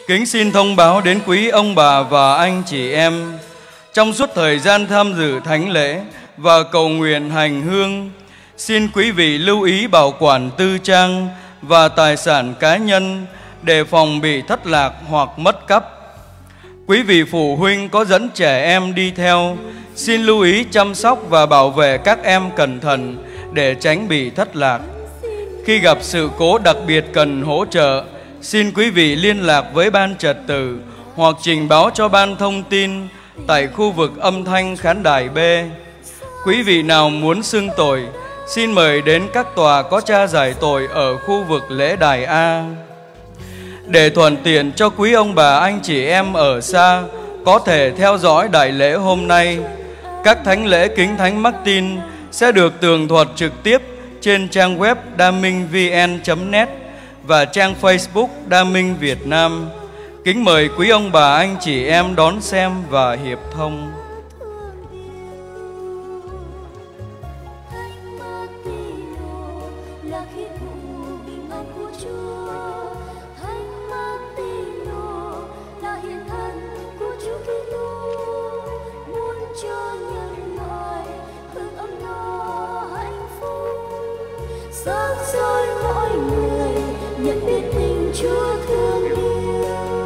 Kính xin thông báo đến quý ông bà và anh chị em, trong suốt thời gian tham dự thánh lễ và cầu nguyện hành hương, xin quý vị lưu ý bảo quản tư trang và tài sản cá nhân để phòng bị thất lạc hoặc mất cắp. Quý vị phụ huynh có dẫn trẻ em đi theo, xin lưu ý chăm sóc và bảo vệ các em cẩn thận để tránh bị thất lạc. Khi gặp sự cố đặc biệt cần hỗ trợ, xin quý vị liên lạc với ban trật tự hoặc trình báo cho ban thông tin tại khu vực âm thanh khán đài B. Quý vị nào muốn xưng tội, xin mời đến các tòa có cha giải tội ở khu vực lễ đài A. Để thuận tiện cho quý ông bà anh chị em ở xa có thể theo dõi đại lễ hôm nay, các thánh lễ kính thánh Martin sẽ được tường thuật trực tiếp trên trang web damingvn.net và trang Facebook Đa Minh Việt Nam. Kính mời quý ông bà anh chị em đón xem và hiệp thông. Sáng soi mỗi người nhận biết tình Chúa thương yêu.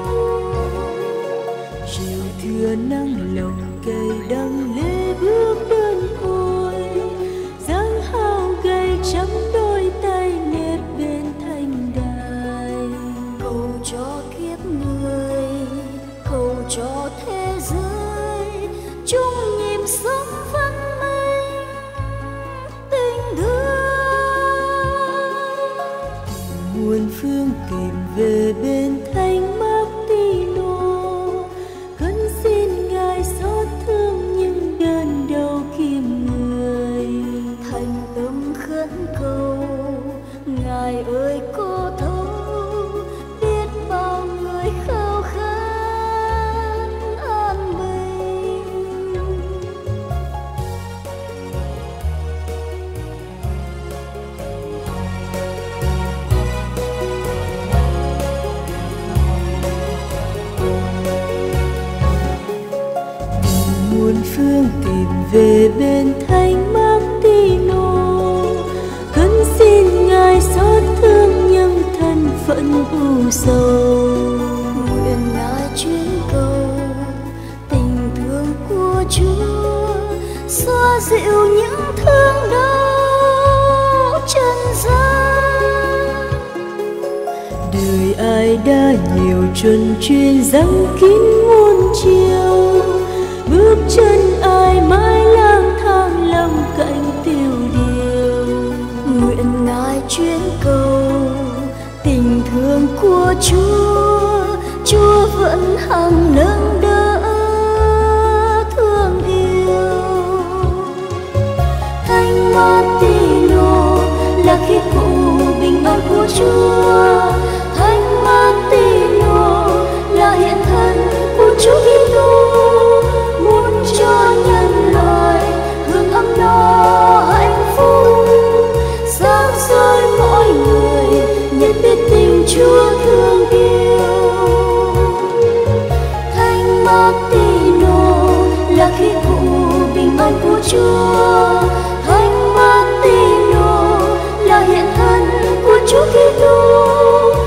Chiều thưa nắng lồng cây đăng lê bước đơn côi, dáng hao gầy chắp đôi tay nếp bên thanh đài. Cầu cho kiếp người, cầu cho thế giới chung nhịp sống văn minh tình thương. Muôn phương tìm về bên thánh Martino, khấn xin Ngài xót thương những đơn đau kiềm người. Thành tâm khấn cầu, Ngài ơi có thấu, biết bao người khao khát an bình. Muôn phương tìm về bên thánh Martino, khấn xin Ngài xót thương những thân phận u sầu. Nguyện Ngài chuyên cầu tình thương của Chúa, xoa dịu những thương đau trần gian. Đời ai đã nhiều chuẩn chuyên dâng kín muôn chiều, bước chân ai mãi lang thang lòng cạnh tiêu điều. Nguyện Ngài chuyên cầu tình thương của Chúa, Chúa vẫn hằng nâng đỡ thương yêu. Thánh Martino là khí cụ bình an của Chúa. Thánh Martino là hiện thân của Chúa Kitô, muốn cho nhân loại hưởng ấm no hạnh phúc. Sáng soi mỗi người nhận biết tình Chúa thương yêu. Thánh Martino là khí cụ bình an của Chúa. Thánh Martino là hiện thân của Chúa Kitô,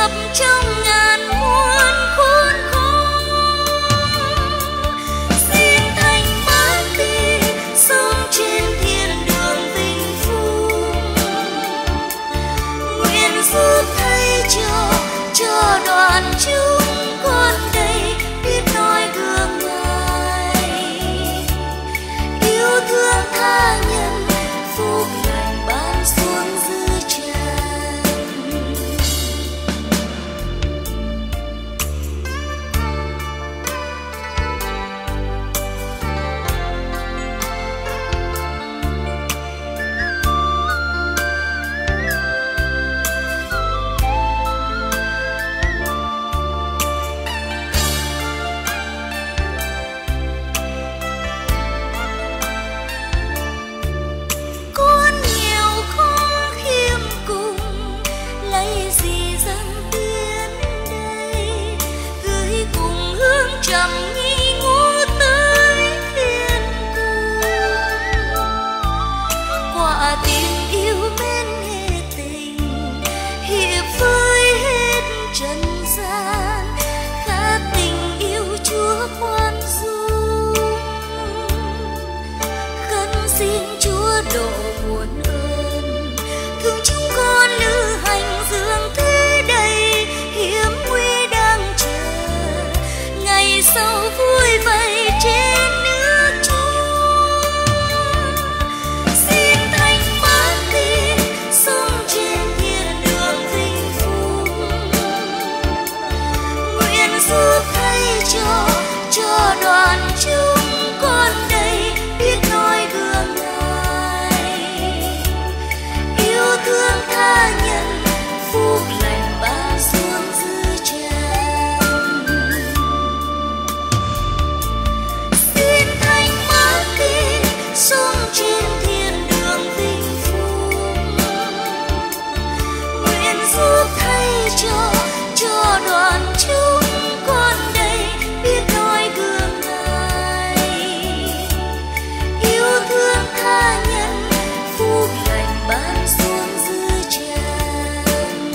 ngập trong ngàn muôn khốn khó. Xin Thánh Martin sống trên thiên đường vinh phúc, nguyện giúp thay cho đoàn chúng con đây biết nói gương Ngài, yêu thương tha nhân, phúc lành ban xuống dư trần. Con nghèo khó khiêm cùng, lấy gì dâng tiến đây, gửi cùng hương trầm nghi ngút tới thiên cung. Quả tình yêu mến hệ tình, hiệp với hết trần gian, khát tình yêu Chúa khoan dung. Khấn xin Chúa độ muôn ơn, thương chúng con lữ hành dương thế đầy, hiểm nguy đang chờ ngày sau vui vầy trên nước Chúa. Xin Thánh Martin sống trên thiên đường vinh phúc, nguyện giúp thay cho đoàn chúng con đây biết nói gương Ngài, yêu thương tha nhân, phúc lành ban xuống dư trần. Xin Thánh Martin sống trên thiên đường vinh phúc, nguyện giúp thay cho đoàn chúng con đây biết nói gương Ngài, yêu thương tha nhân, phúc lành ban xuống dư trần.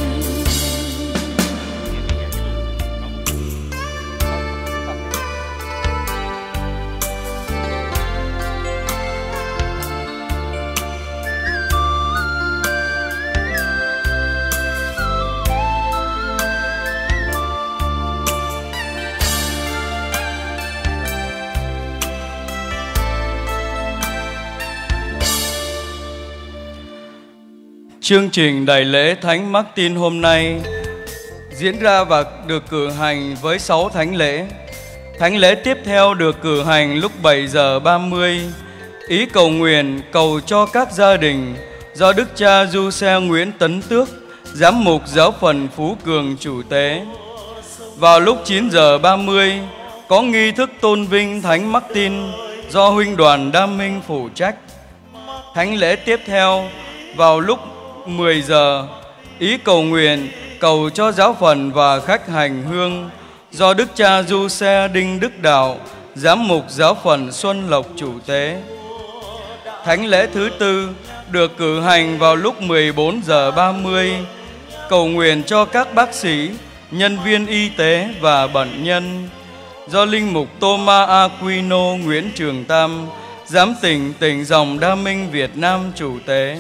Chương trình đại lễ Thánh Martin hôm nay diễn ra và được cử hành với 6 thánh lễ. Thánh lễ tiếp theo được cử hành lúc 7 giờ 30. Ý cầu nguyện cầu cho các gia đình do Đức cha Giuse Nguyễn Tấn Tước, giám mục giáo phận Phú Cường chủ tế. Vào lúc 9 giờ 30 có nghi thức tôn vinh Thánh Martin do huynh đoàn Đam Minh phụ trách. Thánh lễ tiếp theo vào lúc 10 giờ, ý cầu nguyện cầu cho giáo phận và khách hành hương do Đức cha Giuse Đinh Đức Đạo, giám mục giáo phận Xuân Lộc chủ tế. Thánh lễ thứ tư được cử hành vào lúc 14 giờ 30, cầu nguyện cho các bác sĩ, nhân viên y tế và bệnh nhân do linh mục Thomas Aquino Nguyễn Trường Tam, giám tỉnh dòng Đa Minh Việt Nam chủ tế.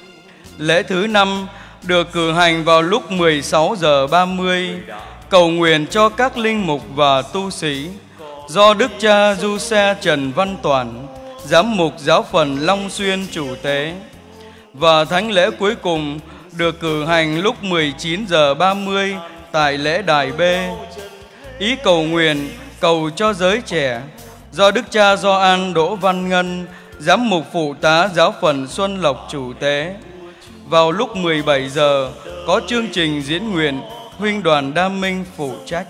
Lễ thứ năm được cử hành vào lúc 16 giờ 30, cầu nguyện cho các linh mục và tu sĩ do Đức cha Giuse Trần Văn Toản, giám mục giáo phận Long Xuyên chủ tế. Và thánh lễ cuối cùng được cử hành lúc 19 giờ 30 tại lễ đài B. Ý cầu nguyện cầu cho giới trẻ do Đức cha Gioan Đỗ Văn Ngân, giám mục phụ tá giáo phận Xuân Lộc chủ tế. Vào lúc 17 giờ có chương trình diễn nguyện huynh đoàn Đam Minh phụ trách.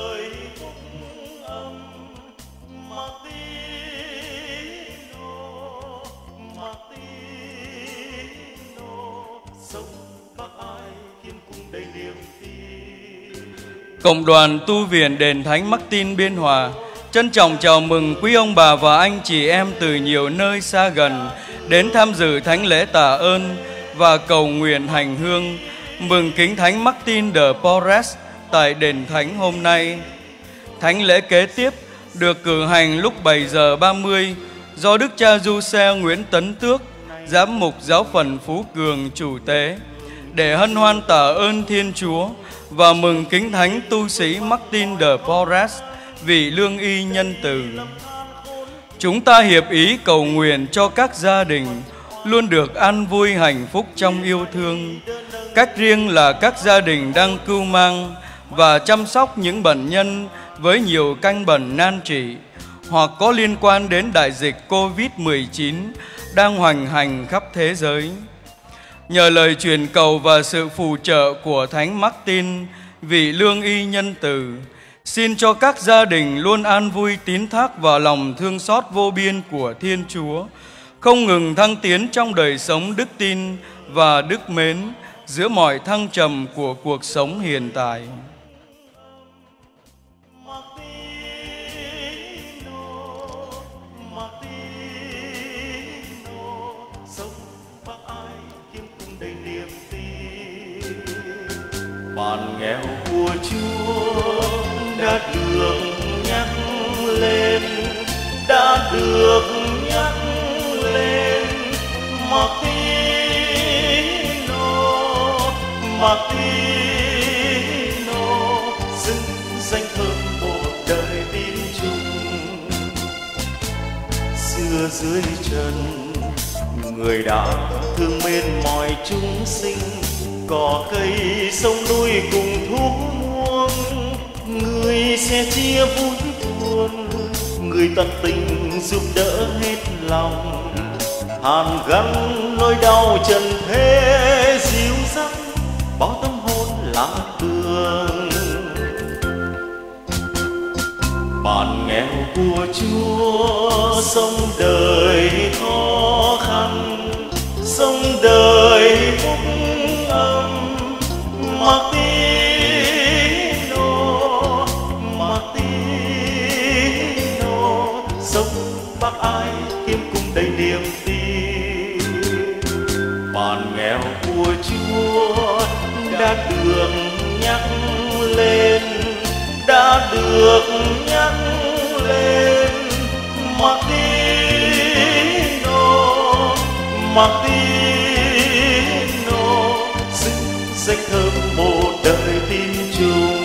Cộng đoàn tu viện Đền Thánh Martin Biên Hòa trân trọng chào mừng quý ông bà và anh chị em từ nhiều nơi xa gần đến tham dự thánh lễ tạ ơn và cầu nguyện hành hương mừng kính Thánh Martin de Porres tại đền thánh hôm nay. Thánh lễ kế tiếp được cử hành lúc 7 giờ 30 do Đức cha Giuse Nguyễn Tấn Tước, giám mục giáo phận Phú Cường chủ tế, để hân hoan tạ ơn Thiên Chúa và mừng kính Thánh tu sĩ Martin de Porres vị lương y nhân từ. Chúng ta hiệp ý cầu nguyện cho các gia đình luôn được an vui hạnh phúc trong yêu thương, cách riêng là các gia đình đang cưu mang và chăm sóc những bệnh nhân với nhiều căn bệnh nan trị hoặc có liên quan đến đại dịch Covid-19 đang hoành hành khắp thế giới. Nhờ lời truyền cầu và sự phù trợ của Thánh Martin, vị lương y nhân từ, xin cho các gia đình luôn an vui tín thác vào lòng thương xót vô biên của Thiên Chúa, không ngừng thăng tiến trong đời sống đức tin và đức mến giữa mọi thăng trầm của cuộc sống hiện tại. Bản nghèo của Chúa đã được nhắc lên, đã được nhắc lên. Martino, Martino, xứng danh thơm một đời tin chung. Xưa dưới trần, người đã thương mến mọi chúng sinh, cỏ cây sông núi cùng thú muôn, người sẽ chia vui buồn, người tận tình giúp đỡ hết lòng. Hàn gắn nỗi đau trần thế dịu dàng, bao tâm hồn lạc đường. Bản nghèo của Chúa sống đời khó khăn, sống đời phúc âm. Martino, Martino, sống bác ai kiếm cùng đầy niềm tin. Bản nghèo của Chúa đã được nhắc lên, đã được nhắc lên. Martino, Martino, xứng danh thơm một đời tin chung.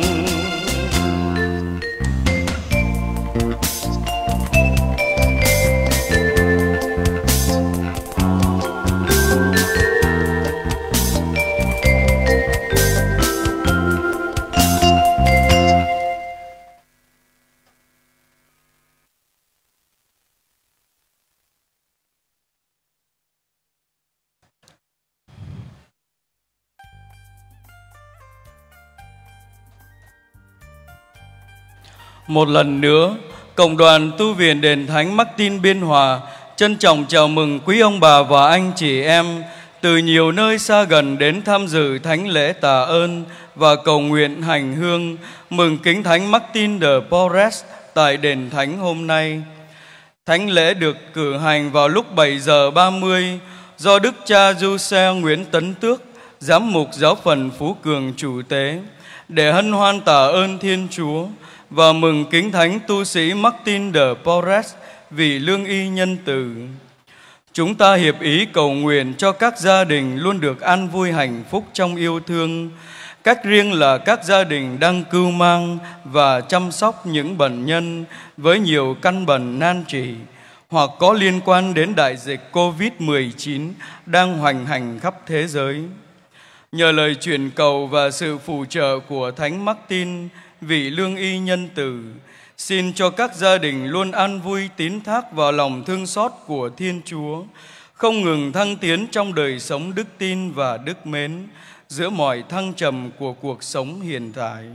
Một lần nữa, Cộng đoàn Tu viện Đền Thánh Martin Biên Hòa trân trọng chào mừng quý ông bà và anh chị em từ nhiều nơi xa gần đến tham dự thánh lễ tạ ơn và cầu nguyện hành hương mừng kính Thánh Martin de Porres tại đền thánh hôm nay. Thánh lễ được cử hành vào lúc 7 giờ 30 do Đức cha Giuse Nguyễn Tấn Tước, giám mục giáo phận Phú Cường chủ tế, để hân hoan tạ ơn Thiên Chúa và mừng kính Thánh tu sĩ Martin de Porres vì lương y nhân từ. Chúng ta hiệp ý cầu nguyện cho các gia đình luôn được an vui hạnh phúc trong yêu thương, cách riêng là các gia đình đang cưu mang và chăm sóc những bệnh nhân với nhiều căn bệnh nan trị hoặc có liên quan đến đại dịch Covid-19 đang hoành hành khắp thế giới. Nhờ lời truyền cầu và sự phù trợ của Thánh Martin, vị lương y nhân từ, xin cho các gia đình luôn an vui tín thác vào lòng thương xót của Thiên Chúa, không ngừng thăng tiến trong đời sống đức tin và đức mến giữa mọi thăng trầm của cuộc sống hiện tại.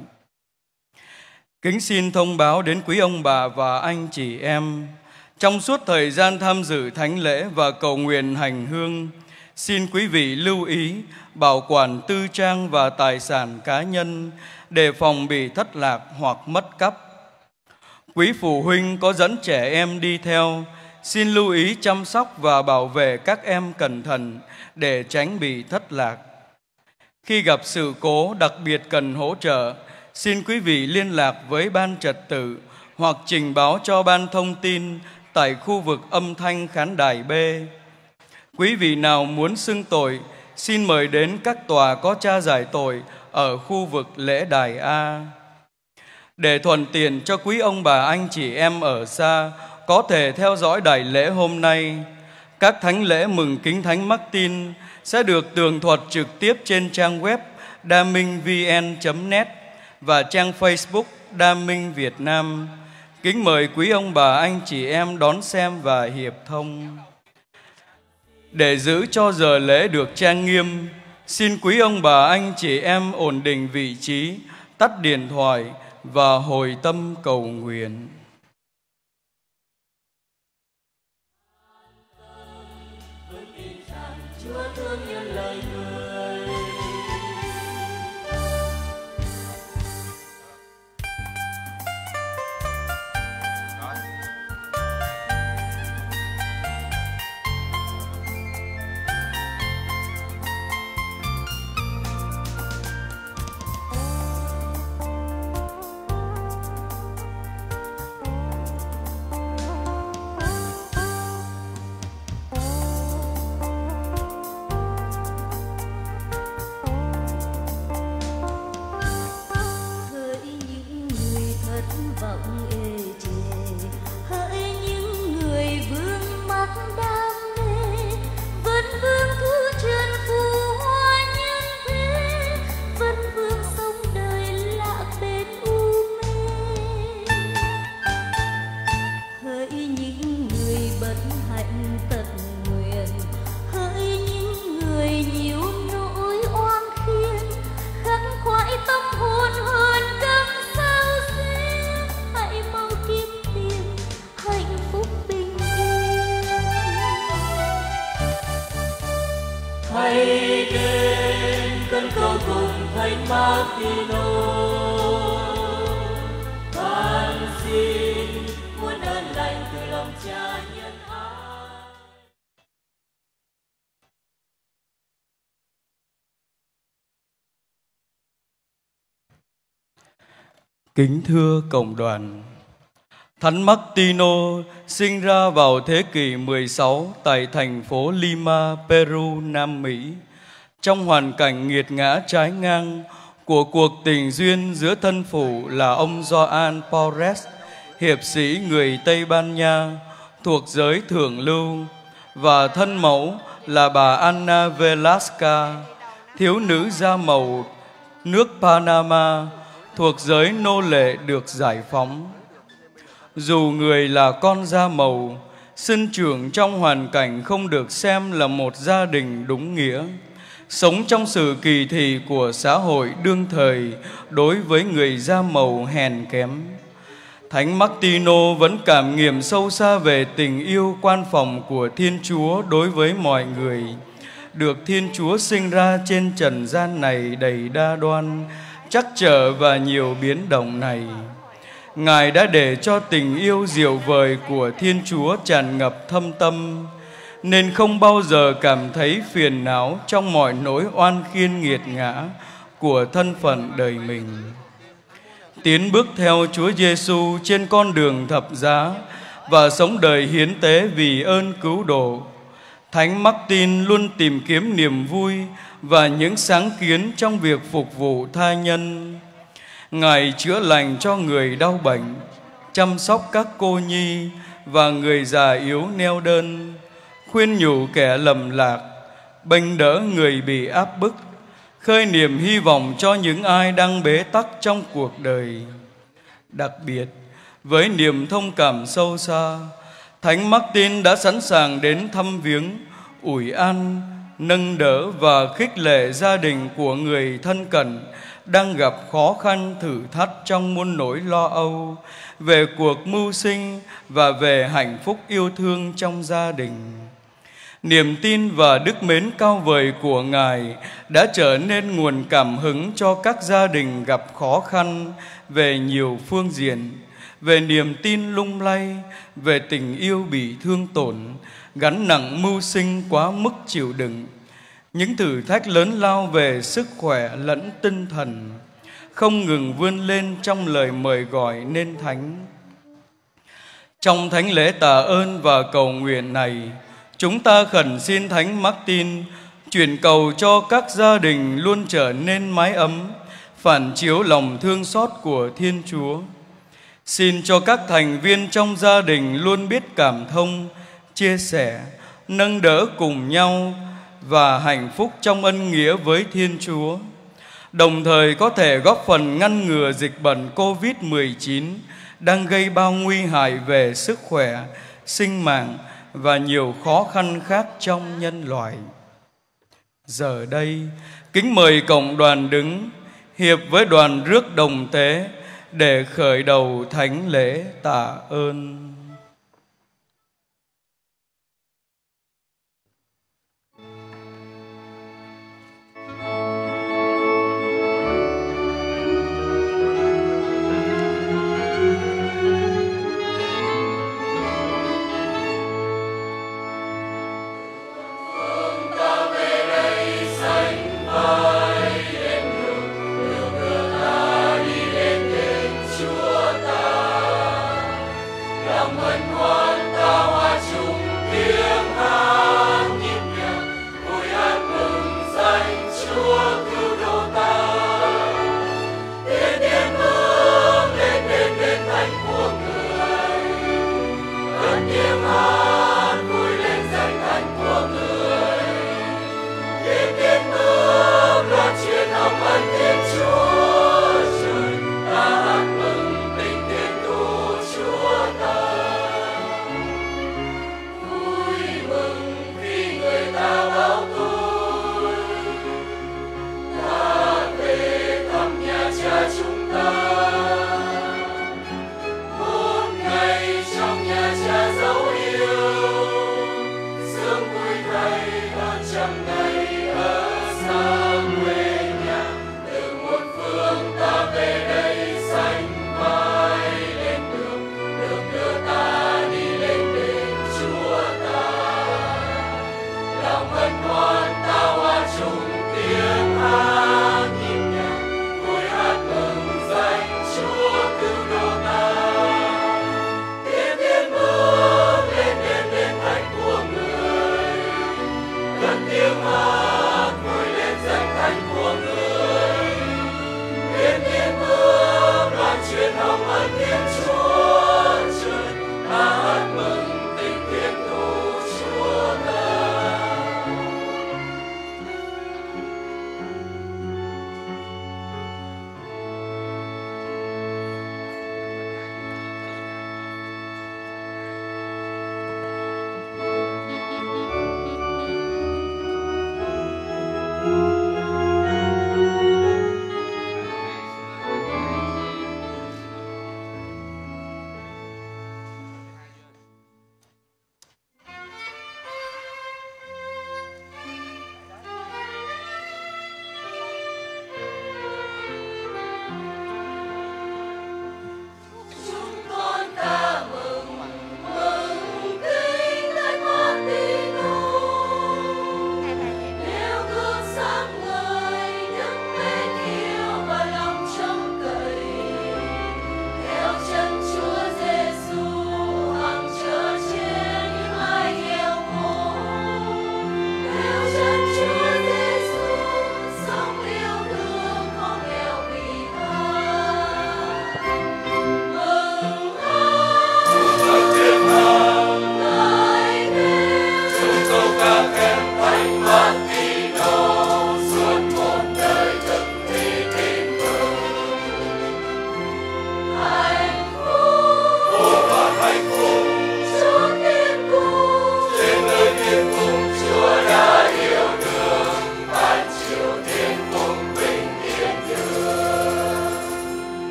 Kính xin thông báo đến quý ông bà và anh chị em, trong suốt thời gian tham dự thánh lễ và cầu nguyện hành hương, xin quý vị lưu ý bảo quản tư trang và tài sản cá nhân để phòng bị thất lạc hoặc mất cắp. Quý phụ huynh có dẫn trẻ em đi theo, xin lưu ý chăm sóc và bảo vệ các em cẩn thận để tránh bị thất lạc. Khi gặp sự cố đặc biệt cần hỗ trợ, xin quý vị liên lạc với ban trật tự hoặc trình báo cho ban thông tin tại khu vực âm thanh khán đài B. Quý vị nào muốn xưng tội, xin mời đến các tòa có cha giải tội ở khu vực lễ đài A. Để thuận tiện cho quý ông bà anh chị em ở xa có thể theo dõi đại lễ hôm nay, các thánh lễ mừng kính Thánh Martin sẽ được tường thuật trực tiếp trên trang web damingvn.net và trang Facebook Đa Minh Việt Nam. Kính mời quý ông bà anh chị em đón xem và hiệp thông. Để giữ cho giờ lễ được trang nghiêm, xin quý ông bà anh chị em ổn định vị trí, tắt điện thoại và hồi tâm cầu nguyện. Kính thưa cộng đoàn, Thánh Martino sinh ra vào thế kỷ 16 tại thành phố Lima, Peru, Nam Mỹ, trong hoàn cảnh nghiệt ngã trái ngang của cuộc tình duyên giữa thân phụ là ông Joan Porres, hiệp sĩ người Tây Ban Nha thuộc giới thượng lưu, và thân mẫu là bà Ana Velasca, thiếu nữ da màu nước Panama thuộc giới nô lệ được giải phóng. Dù người là con da màu, sinh trưởng trong hoàn cảnh không được xem là một gia đình đúng nghĩa, sống trong sự kỳ thị của xã hội đương thời đối với người da màu hèn kém, Thánh Martino vẫn cảm nghiệm sâu xa về tình yêu quan phòng của Thiên Chúa đối với mọi người, được Thiên Chúa sinh ra trên trần gian này đầy đa đoan, trắc trở và nhiều biến động này. Ngài đã để cho tình yêu diệu vời của Thiên Chúa tràn ngập thâm tâm, nên không bao giờ cảm thấy phiền não trong mọi nỗi oan khiên nghiệt ngã của thân phận đời mình. Tiến bước theo Chúa Giêsu trên con đường thập giá và sống đời hiến tế vì ơn cứu độ, Thánh Martin luôn tìm kiếm niềm vui và những sáng kiến trong việc phục vụ tha nhân. Ngài chữa lành cho người đau bệnh, chăm sóc các cô nhi và người già yếu neo đơn, khuyên nhủ kẻ lầm lạc, bênh đỡ người bị áp bức, khơi niềm hy vọng cho những ai đang bế tắc trong cuộc đời. Đặc biệt, với niềm thông cảm sâu xa, Thánh Martin đã sẵn sàng đến thăm viếng, ủi an, nâng đỡ và khích lệ gia đình của người thân cận đang gặp khó khăn thử thách trong muôn nỗi lo âu về cuộc mưu sinh và về hạnh phúc yêu thương trong gia đình. Niềm tin và đức mến cao vời của Ngài đã trở nên nguồn cảm hứng cho các gia đình gặp khó khăn về nhiều phương diện, về niềm tin lung lay, về tình yêu bị thương tổn, gánh nặng mưu sinh quá mức chịu đựng, những thử thách lớn lao về sức khỏe lẫn tinh thần, không ngừng vươn lên trong lời mời gọi nên thánh. Trong thánh lễ tạ ơn và cầu nguyện này, chúng ta khẩn xin Thánh Martin chuyển cầu cho các gia đình luôn trở nên mái ấm, phản chiếu lòng thương xót của Thiên Chúa. Xin cho các thành viên trong gia đình luôn biết cảm thông, chia sẻ, nâng đỡ cùng nhau và hạnh phúc trong ân nghĩa với Thiên Chúa, đồng thời có thể góp phần ngăn ngừa dịch bệnh COVID-19 đang gây bao nguy hại về sức khỏe, sinh mạng và nhiều khó khăn khác trong nhân loại. Giờ đây, kính mời cộng đoàn đứng hiệp với đoàn rước đồng tế để khởi đầu thánh lễ tạ ơn. Lòng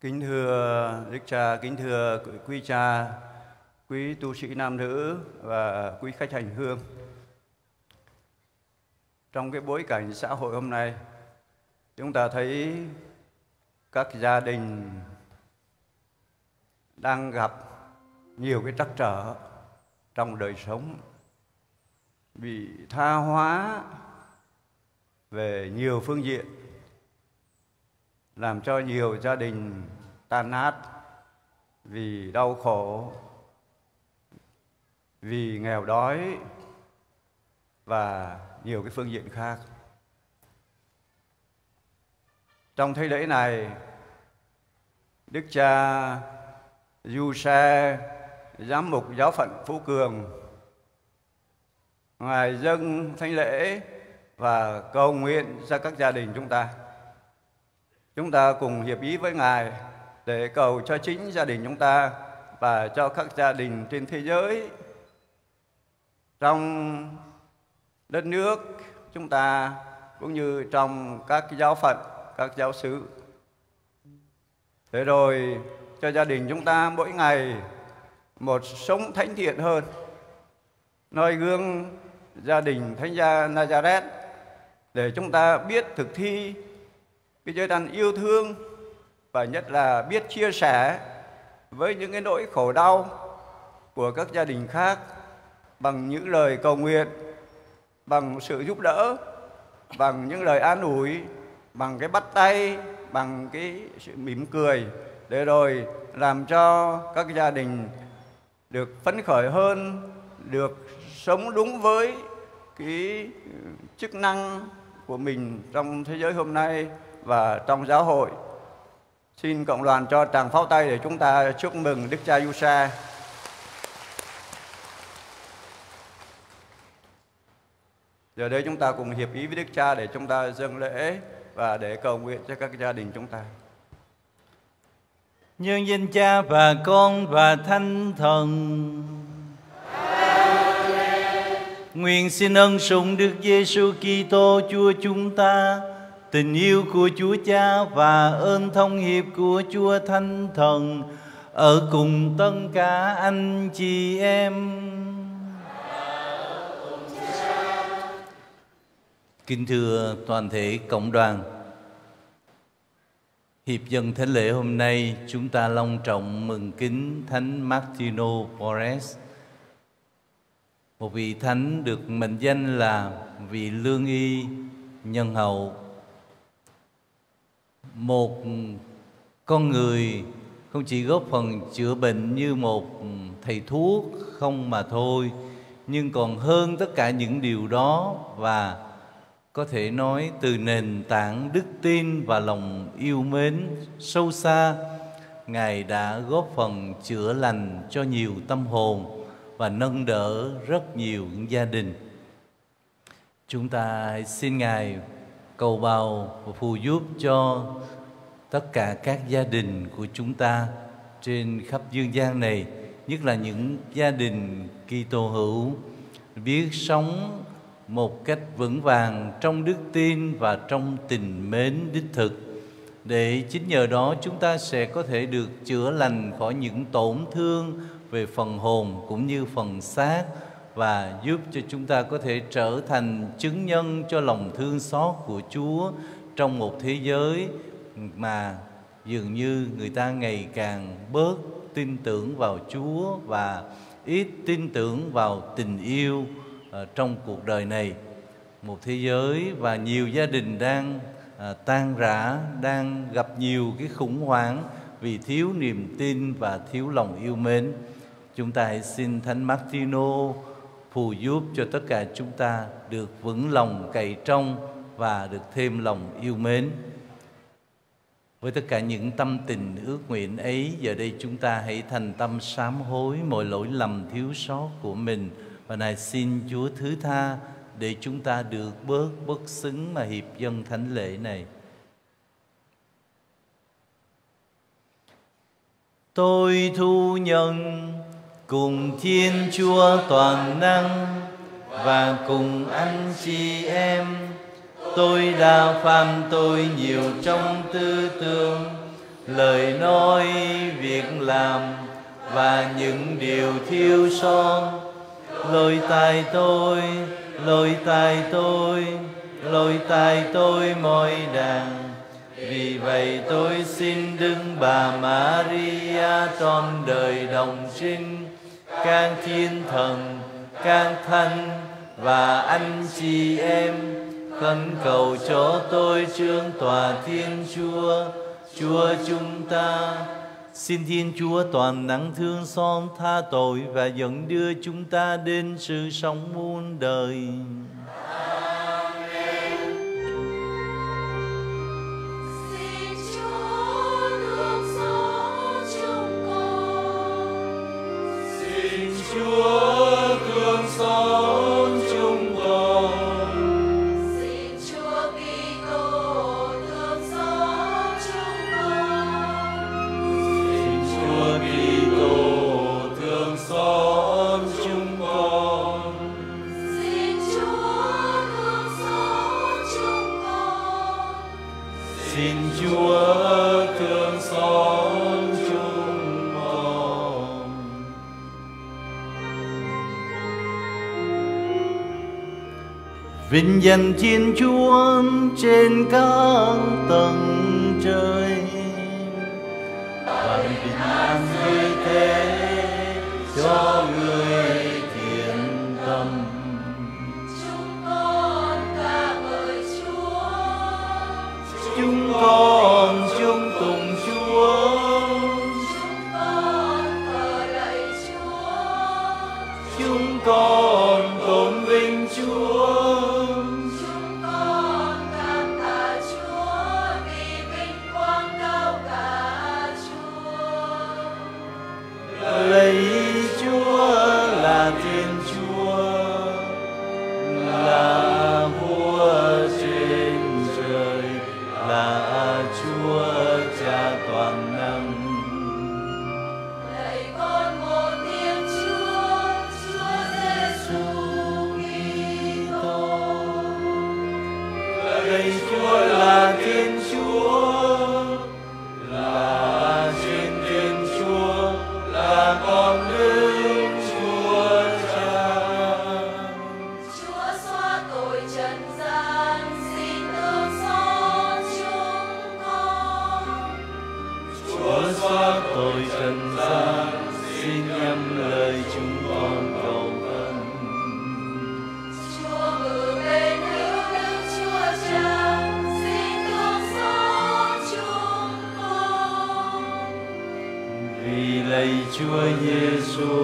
Kính thưa Đức Cha, kính thưa quý cha, quý tu sĩ nam nữ và quý khách hành hương. Trong cái bối cảnh xã hội hôm nay, chúng ta thấy các gia đình đang gặp nhiều cái trắc trở trong đời sống, bị tha hóa về nhiều phương diện, làm cho nhiều gia đình tan nát vì đau khổ, vì nghèo đói và nhiều cái phương diện khác. Trong thế lễ này, Đức cha Giuse, giám mục giáo phận Phú Cường, Ngài dâng thánh lễ và cầu nguyện cho các gia đình chúng ta. Chúng ta cùng hiệp ý với Ngài để cầu cho chính gia đình chúng ta và cho các gia đình trên thế giới, trong đất nước chúng ta, cũng như trong các giáo phận, các giáo xứ. Thế rồi cho gia đình chúng ta mỗi ngày một sống thánh thiện hơn, noi gương gia đình Thánh gia Nazareth, để chúng ta biết thực thi cái giới căn yêu thương và nhất là biết chia sẻ với những cái nỗi khổ đau của các gia đình khác bằng những lời cầu nguyện, bằng sự giúp đỡ, bằng những lời an ủi, bằng cái bắt tay, bằng cái sự mỉm cười, để rồi làm cho các gia đình được phấn khởi hơn, được sống đúng với cái chức năng của mình trong thế giới hôm nay và trong giáo hội. Xin cộng đoàn cho tràng pháo tay để chúng ta chúc mừng Đức cha Giuse. Giờ đây chúng ta cùng hiệp ý với Đức cha để chúng ta dâng lễ và để cầu nguyện cho các gia đình chúng ta. Nhân danh Cha và Con và Thánh Thần. Nguyện xin ân sủng Đức Giêsu Kitô Chúa chúng ta, tình yêu của Chúa Cha và ơn thông hiệp của Chúa Thánh Thần ở cùng tất cả anh chị em. Kính thưa toàn thể cộng đoàn, hiệp dân thánh lễ hôm nay chúng ta long trọng mừng kính Thánh Martino Porres, một vị thánh được mệnh danh là vị lương y nhân hậu, một con người không chỉ góp phần chữa bệnh như một thầy thuốc không mà thôi, nhưng còn hơn tất cả những điều đó, và có thể nói từ nền tảng đức tin và lòng yêu mến sâu xa, Ngài đã góp phần chữa lành cho nhiều tâm hồn và nâng đỡ rất nhiều những gia đình. Chúng ta hãy xin Ngài cầu bào và phù giúp cho tất cả các gia đình của chúng ta trên khắp dương gian này, nhất là những gia đình Kitô hữu biết sống một cách vững vàng trong đức tin và trong tình mến đích thực, để chính nhờ đó chúng ta sẽ có thể được chữa lành khỏi những tổn thương về phần hồn cũng như phần xác, và giúp cho chúng ta có thể trở thành chứng nhân cho lòng thương xót của Chúa trong một thế giới mà dường như người ta ngày càng bớt tin tưởng vào Chúa và ít tin tưởng vào tình yêu trong cuộc đời này. Một thế giới và nhiều gia đình đang tan rã, đang gặp nhiều cái khủng hoảng vì thiếu niềm tin và thiếu lòng yêu mến. Chúng ta hãy xin Thánh Martino phù giúp cho tất cả chúng ta được vững lòng cậy trông và được thêm lòng yêu mến. Với tất cả những tâm tình ước nguyện ấy, giờ đây chúng ta hãy thành tâm sám hối mọi lỗi lầm thiếu sót của mình, và này xin Chúa thứ tha để chúng ta được bớt bất xứng mà hiệp dân thánh lễ này. Tôi thu nhận cùng Thiên Chúa toàn năng và cùng anh chị em, tôi đã phạm tội nhiều trong tư tưởng, lời nói, việc làm và những điều thiếu sót. Lỗi tại tôi, lỗi tại tôi, lỗi tại tôi mỗi đàng. Vì vậy tôi xin Đức Bà Maria trọn đời đồng trinh, các thiên thần, các thánh và anh chị em khẩn cầu cho tôi trước tòa Thiên Chúa, Chúa chúng ta. Xin Thiên Chúa toàn năng thương xót tha tội và dẫn đưa chúng ta đến sự sống muôn đời. Chúa thương xót chúng con. Xin Chúa Kitô thương xót chúng con. Xin Chúa Kitô thương xót chúng con. Xin Chúa thương xót chúng con. Xin Chúa thương xót chúng con. Vinh danh Thiên Chúa trên các tầng trời, và bình an như thế cho người thiện tâm. Chúng con ca ngợi Chúa. Chúng con chung tùng Chúa. Chúng con thờ lạy Chúa. Chúng con tôn vinh Chúa. Chúng con cảm tạ Chúa vì vinh quang cao cả Chúa. Lạy Chúa là Thiên Chúa, là vua trên trời, là Chúa Cha toàn năng. Lạy con một Thiên Chúa, Chúa Giêsu Kitô. Lạy Chúa là Thiên Chúa, là trên Thiên Chúa, là con Đức Chúa Cha. Chúa xóa tội trần gian, xin thương xót chúng con. Chúa xóa tội trần gian, xin nhắm lời chúng con cầu khẩn. Chúa ngự bên hữu Đức Chúa Cha, xin thương xót chúng con. Vì lạy Chúa Giêsu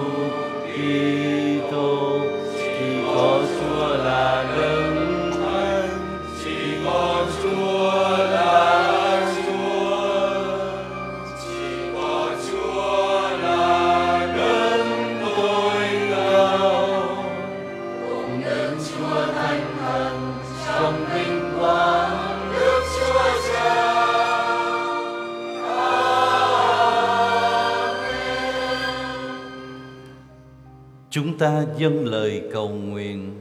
Kitô, chỉ có Chúa là Đấng Thánh, chỉ có Chúa là Chúa, chỉ có Chúa là Đấng tối cao, cùng Đức Chúa Thánh Thần trong vinh quang Đức Chúa Cha. Chúng ta dâng lời cầu nguyện.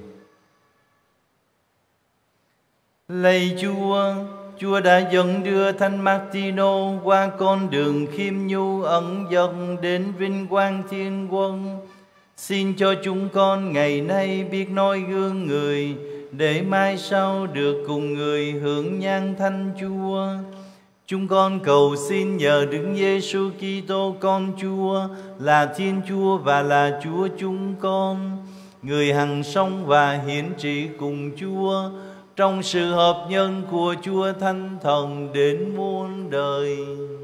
Lạy Chúa, Chúa đã dẫn đưa Thánh Martino qua con đường khiêm nhu ẩn dần đến vinh quang thiên quân. Xin cho chúng con ngày nay biết noi gương người, để mai sau được cùng người hưởng nhan thanh Chúa. Chúng con cầu xin nhờ Đức Giêsu Kitô con Chúa, là Thiên Chúa và là Chúa chúng con, người hằng sống và hiển trị cùng Chúa trong sự hợp nhân của Chúa Thánh Thần đến muôn đời.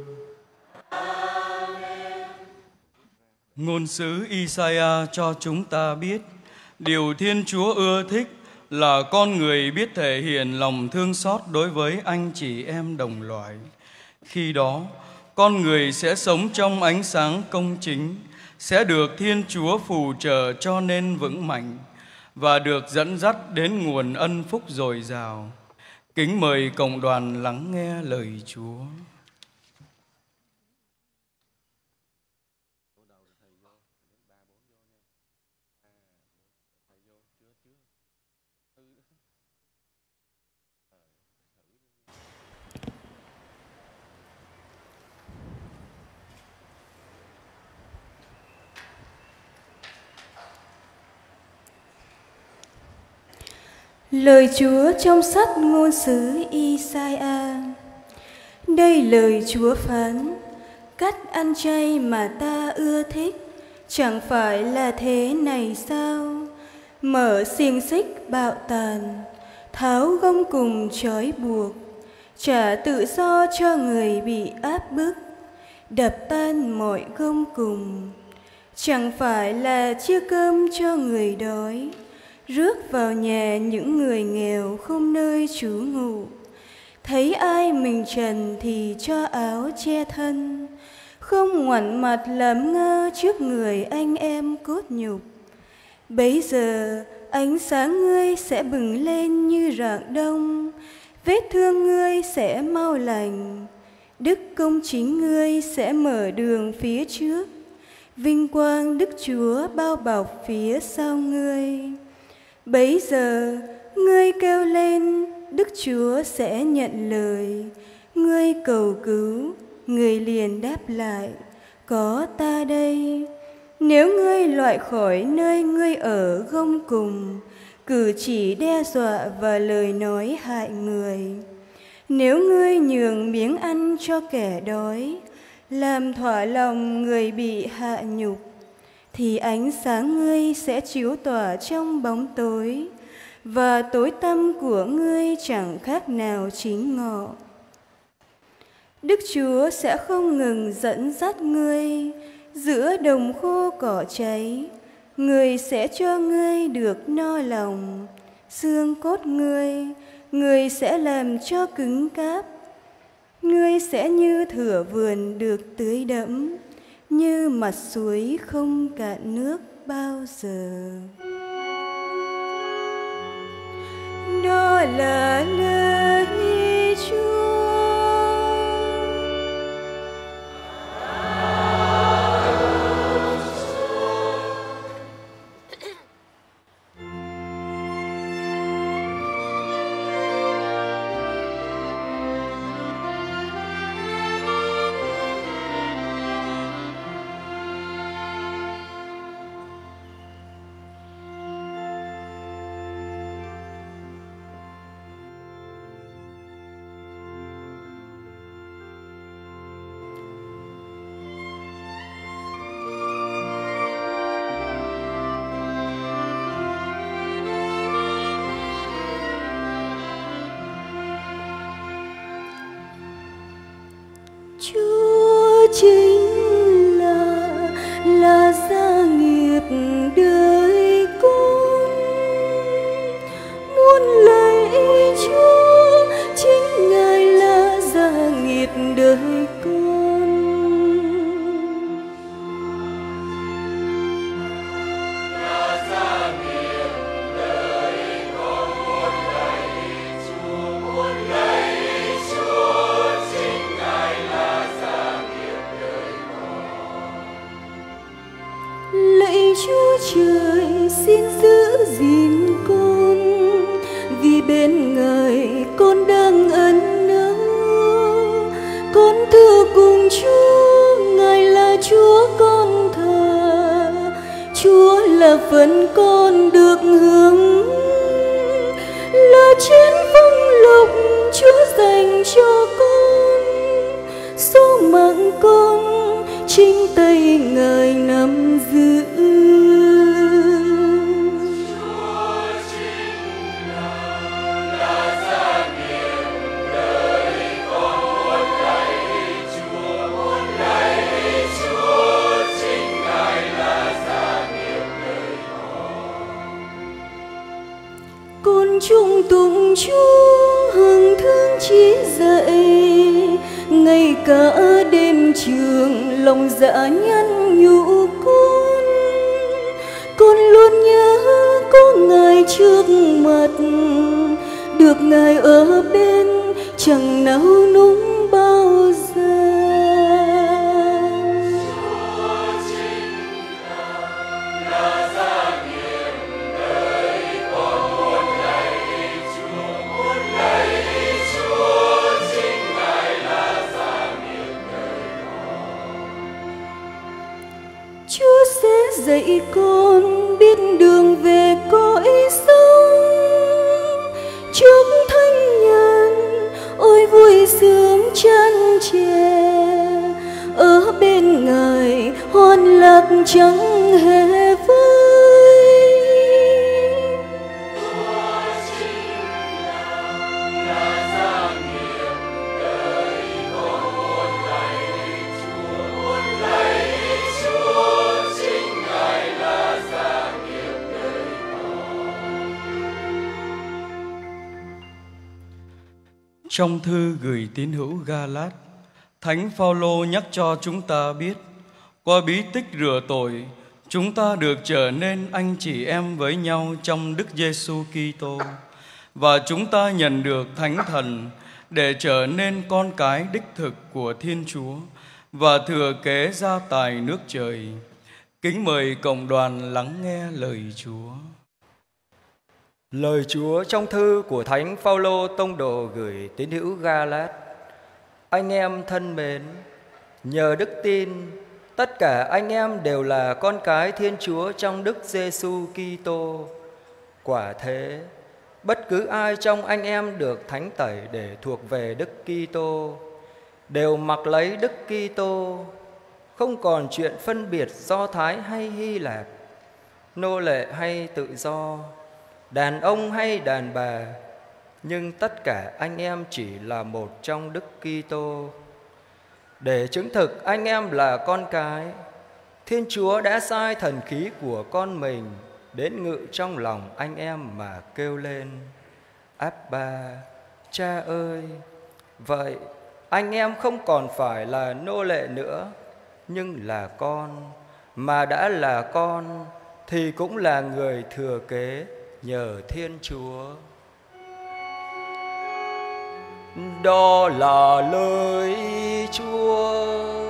Ngôn sứ Isaiah cho chúng ta biết, điều Thiên Chúa ưa thích là con người biết thể hiện lòng thương xót đối với anh chị em đồng loại. Khi đó, con người sẽ sống trong ánh sáng công chính, sẽ được Thiên Chúa phù trợ cho nên vững mạnh và được dẫn dắt đến nguồn ân phúc dồi dào. Kính mời cộng đoàn lắng nghe lời Chúa. Lời Chúa trong sách ngôn sứ Isaiah. Đây lời Chúa phán: cách ăn chay mà ta ưa thích chẳng phải là thế này sao? Mở xiềng xích bạo tàn, tháo gông cùm trói buộc, trả tự do cho người bị áp bức, đập tan mọi gông cùm. Chẳng phải là chia cơm cho người đói, rước vào nhà những người nghèo không nơi trú ngụ. Thấy ai mình trần thì cho áo che thân, không ngoảnh mặt làm ngơ trước người anh em cốt nhục. Bấy giờ ánh sáng ngươi sẽ bừng lên như rạng đông, vết thương ngươi sẽ mau lành, đức công chính ngươi sẽ mở đường phía trước, vinh quang Đức Chúa bao bọc phía sau ngươi. Bấy giờ ngươi kêu lên, Đức Chúa sẽ nhận lời. Ngươi cầu cứu, người liền đáp lại, có ta đây. Nếu ngươi loại khỏi nơi ngươi ở gông cùm, cử chỉ đe dọa và lời nói hại người, nếu ngươi nhường miếng ăn cho kẻ đói, làm thỏa lòng người bị hạ nhục, thì ánh sáng ngươi sẽ chiếu tỏa trong bóng tối, và tối tăm của ngươi chẳng khác nào chính ngọ. Đức Chúa sẽ không ngừng dẫn dắt ngươi giữa đồng khô cỏ cháy. Người sẽ cho ngươi được no lòng, xương cốt ngươi sẽ làm cho cứng cáp. Ngươi sẽ như thửa vườn được tưới đẫm, như mặt suối không cạn nước bao giờ. Đó là lời Chúa. Chúa chính là gia nghiệp đời con. Muôn lạy Chúa, chính Ngài là gia nghiệp đời con. Là gia nghiệp đời con. Muôn lạy Chúa, muôn lạy Chúa, chính Ngài là gia nghiệp đời con. Lạy Chúa trời, xin giữ gìn con, vì bên Ngài con đang ẩn náu. Con thưa cùng Chúa, Ngài là Chúa con thờ, Chúa là phần con được hưởng, là chiến phong lộc Chúa dành cho con. Số mạng con chính tay Ngài nắm giữ. Con chung tụng Chúa hằng thương chỉ dạy, ngay cả đêm trường lòng dạ nhắn nhủ con. Con luôn nhớ có Ngài trước mặt, được Ngài ở bên chẳng nao núng bao giờ. Chúa sẽ dạy con biết đường về cõi sống, sướng chân chè, ở bên Ngài hoan lạc chẳng hề vơi. Trong thư gửi tín hữu Ga-lát, Thánh Phaolô nhắc cho chúng ta biết, qua bí tích rửa tội, chúng ta được trở nên anh chị em với nhau trong Đức Giêsu Kitô, và chúng ta nhận được Thánh Thần để trở nên con cái đích thực của Thiên Chúa và thừa kế gia tài nước trời. Kính mời cộng đoàn lắng nghe lời Chúa. Lời Chúa trong thư của Thánh Phaolô tông đồ gửi tín hữu Ga-lát. Anh em thân mến, nhờ đức tin, tất cả anh em đều là con cái Thiên Chúa trong Đức Giêsu Kitô. Quả thế, bất cứ ai trong anh em được thánh tẩy để thuộc về Đức Kitô đều mặc lấy Đức Kitô, không còn chuyện phân biệt Do Thái hay Hy Lạp, nô lệ hay tự do, đàn ông hay đàn bà, nhưng tất cả anh em chỉ là một trong Đức Kitô. Để chứng thực anh em là con cái, Thiên Chúa đã sai thần khí của con mình đến ngự trong lòng anh em mà kêu lên: Abba, Cha ơi! Vậy anh em không còn phải là nô lệ nữa, nhưng là con, mà đã là con thì cũng là người thừa kế nhờ Thiên Chúa. Đó là lời Chúa.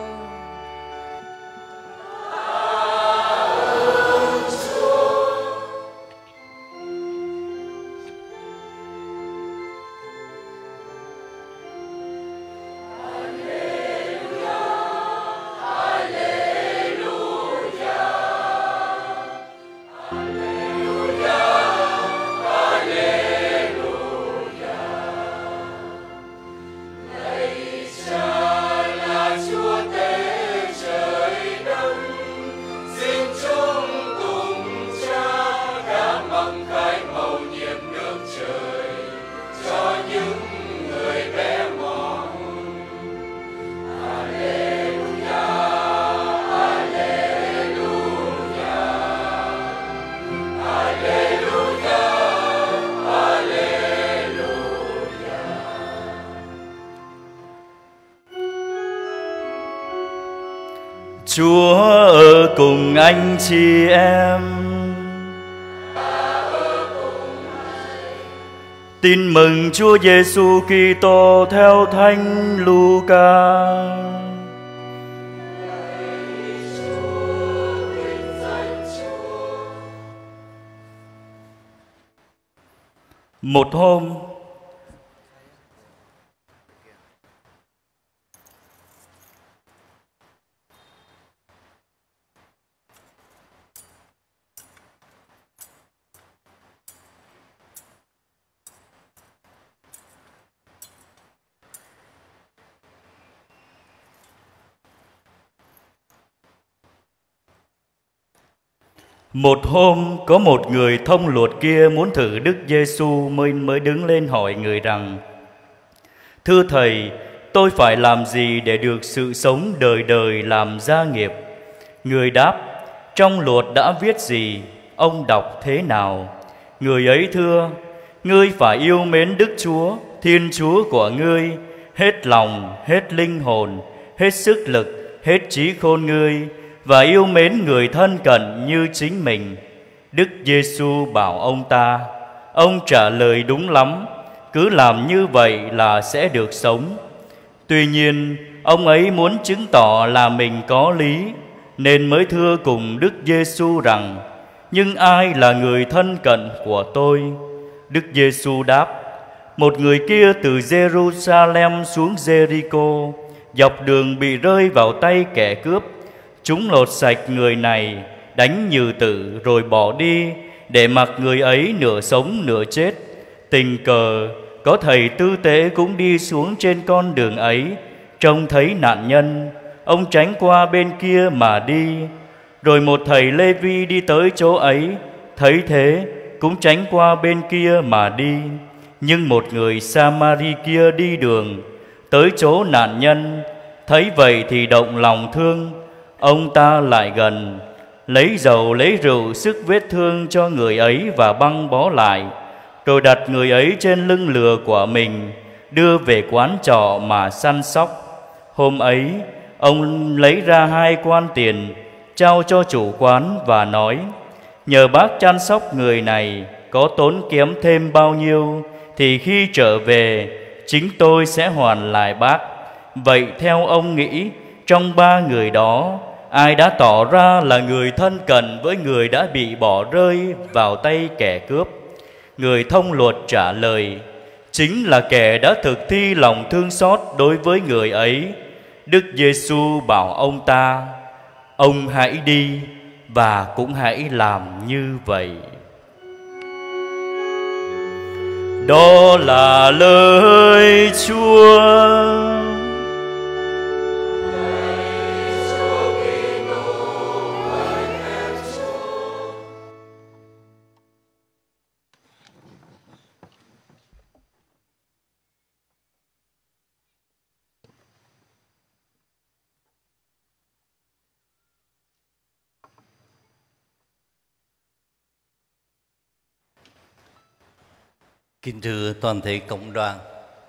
Chúa ở cùng anh chị em. Tin mừng Chúa Giêsu Kitô theo Thánh Luca. Một hôm, có một người thông luột kia muốn thử Đức Giêsu mới đứng lên hỏi người rằng: Thưa Thầy, tôi phải làm gì để được sự sống đời đời làm gia nghiệp? Người đáp: Trong luật đã viết gì? Ông đọc thế nào? Người ấy thưa: Ngươi phải yêu mến Đức Chúa, Thiên Chúa của ngươi, hết lòng, hết linh hồn, hết sức lực, hết trí khôn ngươi, và yêu mến người thân cận như chính mình. Đức Giêsu bảo ông ta: Ông trả lời đúng lắm, cứ làm như vậy là sẽ được sống. Tuy nhiên, ông ấy muốn chứng tỏ là mình có lý, nên mới thưa cùng Đức Giêsu rằng: Nhưng ai là người thân cận của tôi? Đức Giêsu đáp: Một người kia từ Jerusalem xuống Jericho, dọc đường bị rơi vào tay kẻ cướp. Chúng lột sạch người này, đánh nhừ tử rồi bỏ đi, để mặc người ấy nửa sống nửa chết. Tình cờ có thầy tư tế cũng đi xuống trên con đường ấy, trông thấy nạn nhân, ông tránh qua bên kia mà đi. Rồi một thầy Lê Vi đi tới chỗ ấy, thấy thế cũng tránh qua bên kia mà đi. Nhưng một người Samari kia đi đường tới chỗ nạn nhân, thấy vậy thì động lòng thương. Ông ta lại gần, lấy dầu lấy rượu sức vết thương cho người ấy và băng bó lại, rồi đặt người ấy trên lưng lừa của mình, đưa về quán trọ mà săn sóc. Hôm ấy ông lấy ra 2 quan tiền, trao cho chủ quán và nói: nhờ bác chăm sóc người này, có tốn kém thêm bao nhiêu thì khi trở về chính tôi sẽ hoàn lại bác. Vậy theo ông nghĩ, trong 3 người đó, ai đã tỏ ra là người thân cận với người đã bị bỏ rơi vào tay kẻ cướp? Người thông luật trả lời: chính là kẻ đã thực thi lòng thương xót đối với người ấy. Đức Giêsu bảo ông ta: ông hãy đi và cũng hãy làm như vậy. Đó là lời Chúa. Kính thưa toàn thể cộng đoàn,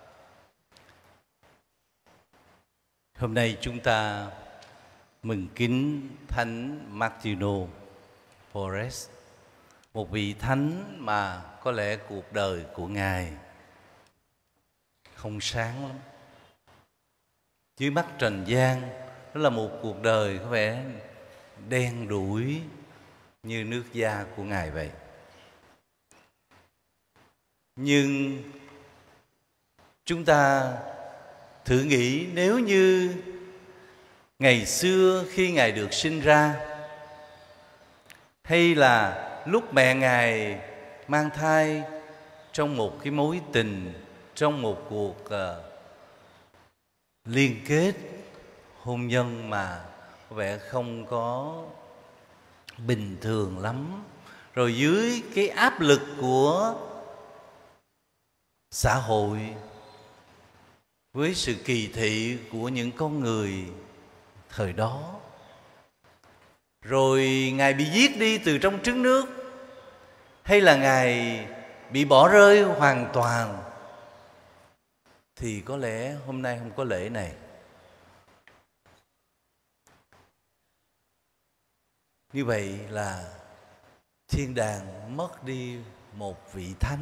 hôm nay chúng ta mừng kính Thánh Martino Porres, một vị thánh mà có lẽ cuộc đời của Ngài không sáng lắm. Dưới mắt trần gian, đó là một cuộc đời có vẻ đen đủi như nước da của Ngài vậy. Nhưng chúng ta thử nghĩ, nếu như ngày xưa khi Ngài được sinh ra, hay là lúc mẹ Ngài mang thai, trong một cái mối tình, trong một cuộc liên kết hôn nhân mà có vẻ không có bình thường lắm, rồi dưới cái áp lực của xã hội, với sự kỳ thị của những con người thời đó, rồi Ngài bị giết đi từ trong trứng nước, hay là Ngài bị bỏ rơi hoàn toàn, thì có lẽ hôm nay không có lễ này. Như vậy là thiên đàng mất đi một vị thánh,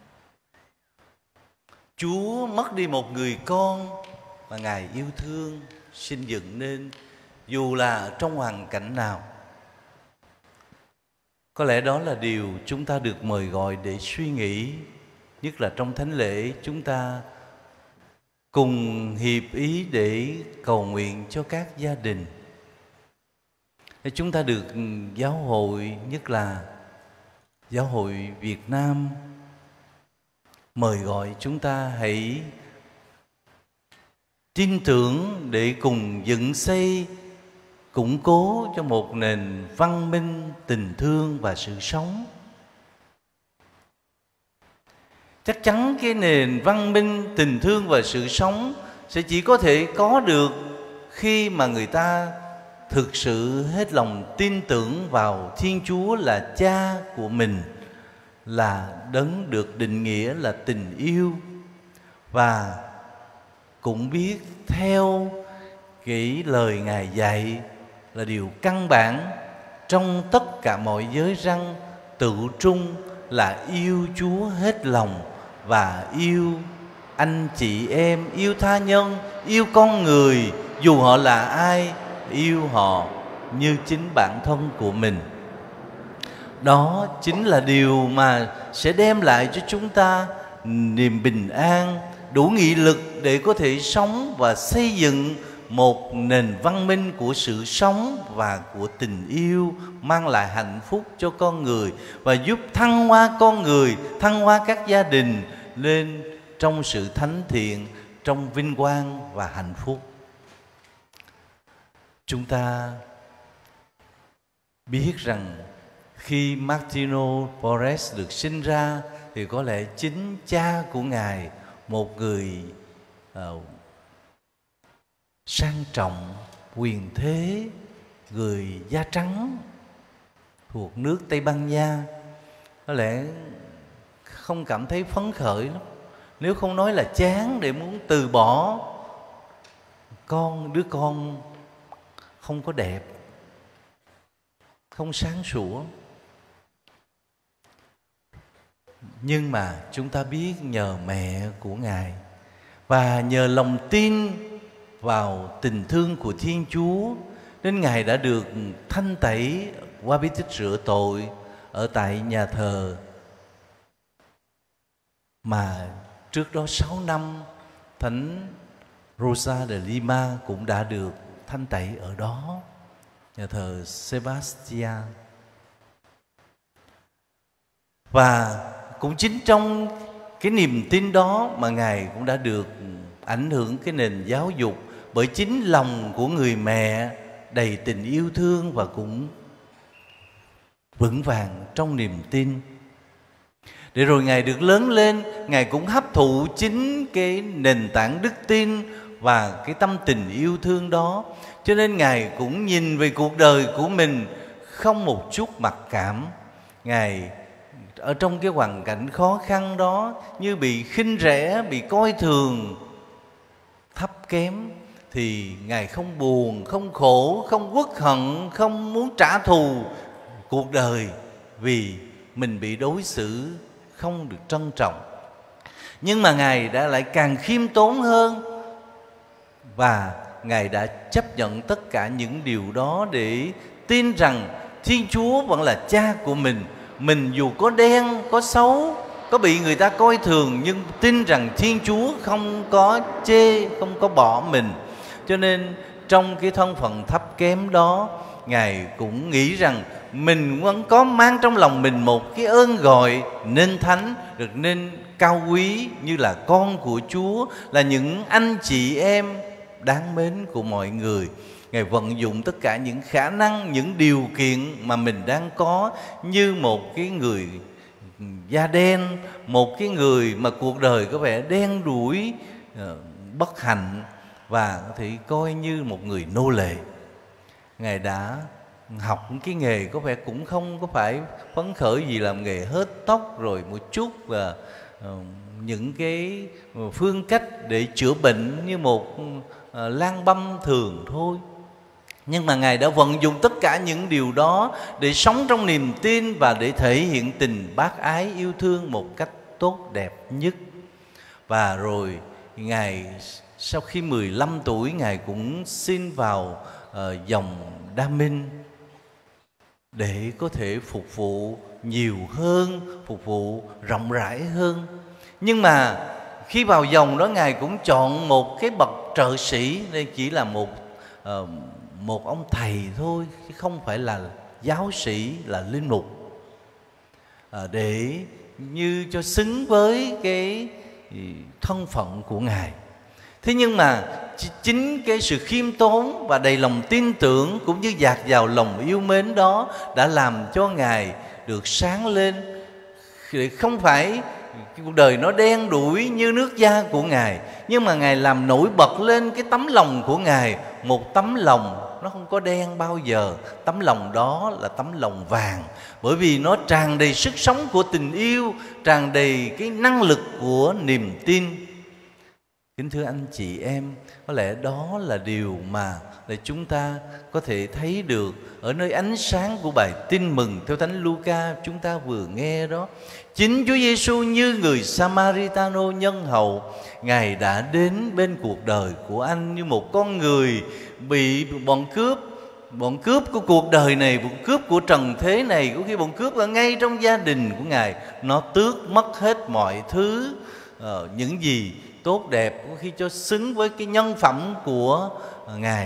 Chúa mất đi một người con mà Ngài yêu thương, sinh dựng nên, dù là trong hoàn cảnh nào. Có lẽ đó là điều chúng ta được mời gọi để suy nghĩ, nhất là trong thánh lễ chúng ta cùng hiệp ý để cầu nguyện cho các gia đình. Để chúng ta được giáo hội, nhất là giáo hội Việt Nam, mời gọi chúng ta hãy tin tưởng để cùng dựng xây, củng cố cho một nền văn minh, tình thương và sự sống. Chắc chắn cái nền văn minh, tình thương và sự sống sẽ chỉ có thể có được khi mà người ta thực sự hết lòng tin tưởng vào Thiên Chúa là Cha của mình, là đấng được định nghĩa là tình yêu, và cũng biết theo cái lời Ngài dạy là điều căn bản trong tất cả mọi giới răn tự trung là yêu Chúa hết lòng và yêu anh chị em, yêu tha nhân, yêu con người dù họ là ai, yêu họ như chính bản thân của mình. Đó chính là điều mà sẽ đem lại cho chúng ta niềm bình an, đủ nghị lực để có thể sống và xây dựng một nền văn minh của sự sống và của tình yêu, mang lại hạnh phúc cho con người và giúp thăng hoa con người, thăng hoa các gia đình lên trong sự thánh thiện, trong vinh quang và hạnh phúc. Chúng ta biết rằng khi Martino Porres được sinh ra thì có lẽ chính cha của Ngài, một người sang trọng, quyền thế, người da trắng thuộc nước Tây Ban Nha, có lẽ không cảm thấy phấn khởi lắm, nếu không nói là chán, để muốn từ bỏ đứa con không có đẹp, không sáng sủa. Nhưng mà chúng ta biết nhờ mẹ của Ngài và nhờ lòng tin vào tình thương của Thiên Chúa nên Ngài đã được thanh tẩy qua bí tích rửa tội ở tại nhà thờ mà trước đó 6 năm Thánh Rosa de Lima cũng đã được thanh tẩy ở đó, nhà thờ Sebastian. Và cũng chính trong cái niềm tin đó mà Ngài cũng đã được ảnh hưởng cái nền giáo dục bởi chính lòng của người mẹ đầy tình yêu thương và cũng vững vàng trong niềm tin. Để rồi Ngài được lớn lên, Ngài cũng hấp thụ chính cái nền tảng đức tin và cái tâm tình yêu thương đó. Cho nên Ngài cũng nhìn về cuộc đời của mình không một chút mặc cảm. Ngài ở trong cái hoàn cảnh khó khăn đó, như bị khinh rẻ, bị coi thường, thấp kém, thì Ngài không buồn, không khổ, không uất hận, không muốn trả thù cuộc đời vì mình bị đối xử không được trân trọng. Nhưng mà Ngài đã lại càng khiêm tốn hơn, và Ngài đã chấp nhận tất cả những điều đó để tin rằng Thiên Chúa vẫn là cha của mình. Mình dù có đen, có xấu, có bị người ta coi thường, nhưng tin rằng Thiên Chúa không có chê, không có bỏ mình. Cho nên trong cái thân phận thấp kém đó, Ngài cũng nghĩ rằng mình vẫn có mang trong lòng mình một cái ơn gọi nên thánh, được nên cao quý, như là con của Chúa, là những anh chị em đáng mến của mọi người. Ngài vận dụng tất cả những khả năng, những điều kiện mà mình đang có, như một cái người da đen, một cái người mà cuộc đời có vẻ đen đủi, bất hạnh, và có thể coi như một người nô lệ. Ngài đã học cái nghề có vẻ cũng không có phải phấn khởi gì, làm nghề hớt tóc rồi một chút và những cái phương cách để chữa bệnh như một lang băm thường thôi. Nhưng mà Ngài đã vận dụng tất cả những điều đó để sống trong niềm tin và để thể hiện tình bác ái yêu thương một cách tốt đẹp nhất. Và rồi Ngài sau khi 15 tuổi, Ngài cũng xin vào dòng Đa Minh để có thể phục vụ nhiều hơn, phục vụ rộng rãi hơn. Nhưng mà khi vào dòng đó, Ngài cũng chọn một cái bậc trợ sĩ, đây chỉ là một ông thầy thôi, chứ không phải là giáo sĩ, là linh mục, để như cho xứng với cái thân phận của Ngài. Thế nhưng mà chính cái sự khiêm tốn và đầy lòng tin tưởng cũng như dạt vào lòng yêu mến đó đã làm cho Ngài được sáng lên. Không phải cuộc đời nó đen đủi như nước da của Ngài, nhưng mà Ngài làm nổi bật lên cái tấm lòng của Ngài, một tấm lòng nó không có đen bao giờ. Tấm lòng đó là tấm lòng vàng, bởi vì nó tràn đầy sức sống của tình yêu, tràn đầy cái năng lực của niềm tin. Kính thưa anh chị em, có lẽ đó là điều mà để chúng ta có thể thấy được ở nơi ánh sáng của bài tin mừng theo Thánh Luca chúng ta vừa nghe đó. Chính Chúa Giêsu như người Samaritano nhân hậu, Ngài đã đến bên cuộc đời của anh như một con người bị bọn cướp của cuộc đời này, bọn cướp của trần thế này, có khi bọn cướp ở ngay trong gia đình của Ngài, nó tước mất hết mọi thứ, những gì tốt đẹp, có khi cho xứng với cái nhân phẩm của Ngài,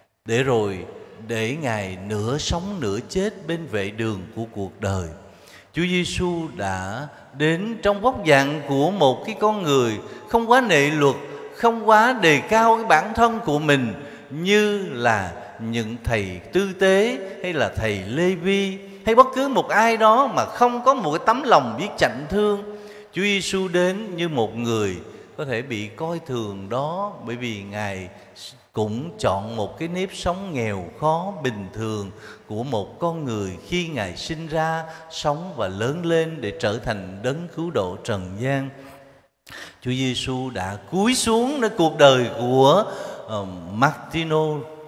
để Ngài nửa sống nửa chết bên vệ đường của cuộc đời. Chúa Giêsu đã đến trong vóc dạng của một cái con người không quá nệ luật, không quá đề cao cái bản thân của mình như là những thầy tư tế hay là thầy Lê Vi hay bất cứ một ai đó mà không có một cái tấm lòng biết chạnh thương. Chúa Giêsu đến như một người có thể bị coi thường đó, bởi vì Ngài cũng chọn một cái nếp sống nghèo khó bình thường của một con người khi Ngài sinh ra, sống và lớn lên để trở thành đấng cứu độ trần gian. Chúa Giêsu đã cúi xuống nơi cuộc đời của Martino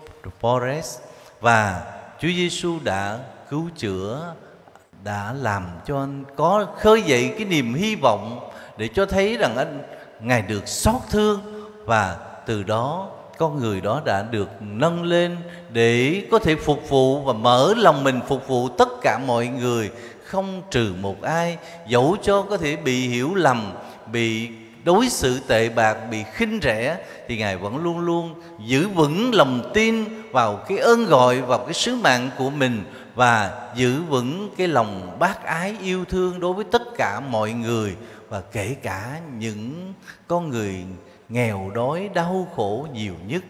Porres, và Chúa Giêsu đã cứu chữa, đã làm cho anh có khơi dậy cái niềm hy vọng để cho thấy rằng Ngài được xót thương, và từ đó con người đó đã được nâng lên để có thể phục vụ và mở lòng mình phục vụ tất cả mọi người, không trừ một ai, dẫu cho có thể bị hiểu lầm, bị đối xử tệ bạc, bị khinh rẻ, thì Ngài vẫn luôn luôn giữ vững lòng tin vào cái ơn gọi, vào cái sứ mạng của mình, và giữ vững cái lòng bác ái yêu thương đối với tất cả mọi người, và kể cả những con người nghèo đói đau khổ nhiều nhất,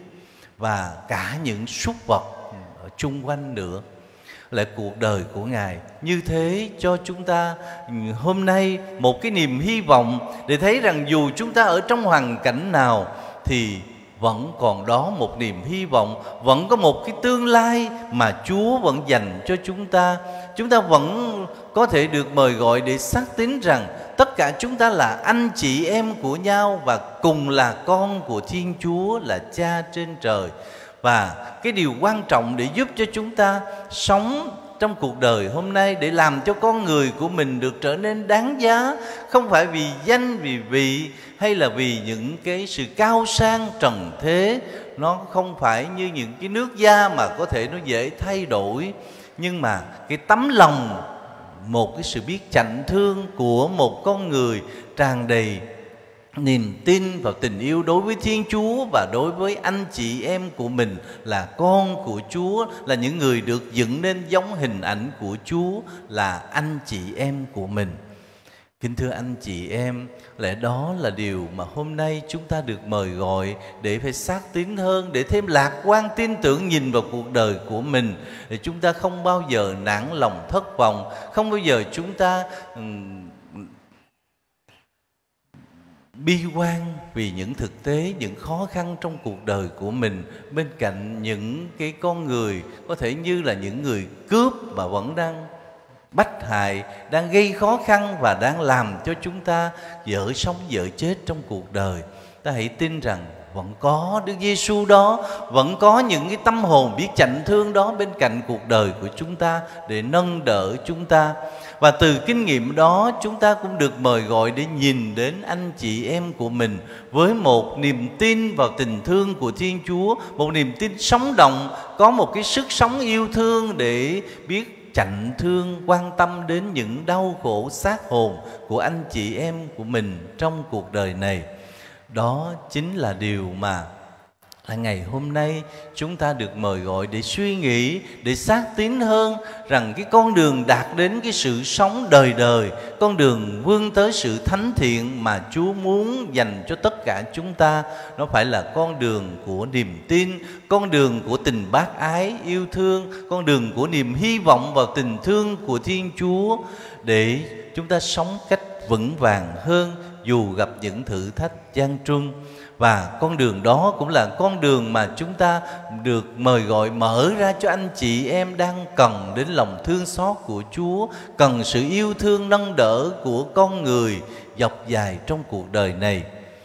và cả những súc vật ở chung quanh nữa. Lại cuộc đời của Ngài như thế cho chúng ta hôm nay một cái niềm hy vọng để thấy rằng dù chúng ta ở trong hoàn cảnh nào thì vẫn còn đó một niềm hy vọng, vẫn có một cái tương lai mà Chúa vẫn dành cho chúng ta. Chúng ta vẫn có thể được mời gọi để xác tín rằng tất cả chúng ta là anh chị em của nhau và cùng là con của Thiên Chúa, là Cha trên trời. Và cái điều quan trọng để giúp cho chúng ta sống trong cuộc đời hôm nay, để làm cho con người của mình được trở nên đáng giá, không phải vì danh, vì vị, hay là vì những cái sự cao sang trần thế. Nó không phải như những cái nước da mà có thể nó dễ thay đổi, nhưng mà cái tấm lòng, một cái sự biết chạnh thương của một con người tràn đầy niềm tin vào tình yêu đối với Thiên Chúa và đối với anh chị em của mình là con của Chúa, là những người được dựng nên giống hình ảnh của Chúa, là anh chị em của mình. Kính thưa anh chị em, lẽ đó là điều mà hôm nay chúng ta được mời gọi để phải xác tín hơn, để thêm lạc quan tin tưởng nhìn vào cuộc đời của mình, để chúng ta không bao giờ nản lòng thất vọng, không bao giờ chúng ta bi quan vì những thực tế, những khó khăn trong cuộc đời của mình, bên cạnh những cái con người có thể như là những người cướp mà vẫn đang bách hại, đang gây khó khăn và đang làm cho chúng ta dở sống dở chết trong cuộc đời. Ta hãy tin rằng vẫn có Đức Giêsu đó, vẫn có những cái tâm hồn biết chạnh thương đó bên cạnh cuộc đời của chúng ta để nâng đỡ chúng ta. Và từ kinh nghiệm đó chúng ta cũng được mời gọi để nhìn đến anh chị em của mình với một niềm tin vào tình thương của Thiên Chúa, một niềm tin sống động, có một cái sức sống yêu thương để biết chạnh thương, quan tâm đến những đau khổ xác hồn của anh chị em của mình trong cuộc đời này. Đó chính là điều mà ngày hôm nay chúng ta được mời gọi để suy nghĩ, để xác tín hơn rằng cái con đường đạt đến cái sự sống đời đời, con đường vươn tới sự thánh thiện mà Chúa muốn dành cho tất cả chúng ta, nó phải là con đường của niềm tin, con đường của tình bác ái yêu thương, con đường của niềm hy vọng vào tình thương của Thiên Chúa, để chúng ta sống cách vững vàng hơn dù gặp những thử thách gian truân. Và con đường đó cũng là con đường mà chúng ta được mời gọi mở ra cho anh chị em đang cần đến lòng thương xót của Chúa, cần sự yêu thương nâng đỡ của con người dọc dài trong cuộc đời này.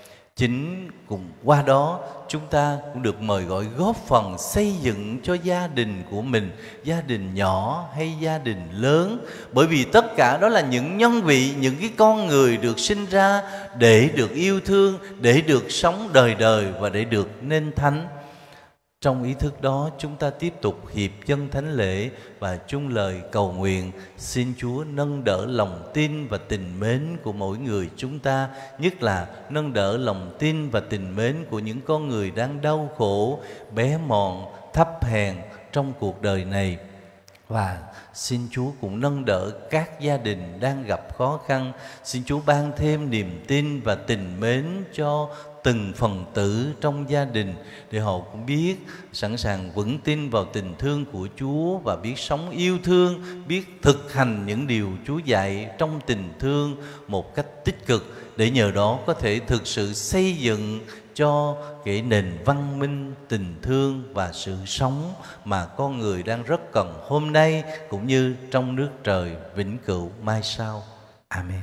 Chính cùng qua đó chúng ta cũng được mời gọi góp phần xây dựng cho gia đình của mình, gia đình nhỏ hay gia đình lớn, bởi vì tất cả đó là những nhân vị, những cái con người được sinh ra để được yêu thương, để được sống đời đời và để được nên thánh. Trong ý thức đó chúng ta tiếp tục hiệp dân thánh lễ và chung lời cầu nguyện xin Chúa nâng đỡ lòng tin và tình mến của mỗi người chúng ta, nhất là nâng đỡ lòng tin và tình mến của những con người đang đau khổ, bé mọn, thấp hèn trong cuộc đời này. Và xin Chúa cũng nâng đỡ các gia đình đang gặp khó khăn. Xin Chúa ban thêm niềm tin và tình mến cho từng phần tử trong gia đình, để họ cũng biết sẵn sàng vững tin vào tình thương của Chúa và biết sống yêu thương, biết thực hành những điều Chúa dạy trong tình thương một cách tích cực, để nhờ đó có thể thực sự xây dựng cho cái nền văn minh, tình thương và sự sống mà con người đang rất cần hôm nay, cũng như trong nước trời vĩnh cửu mai sau. Amen.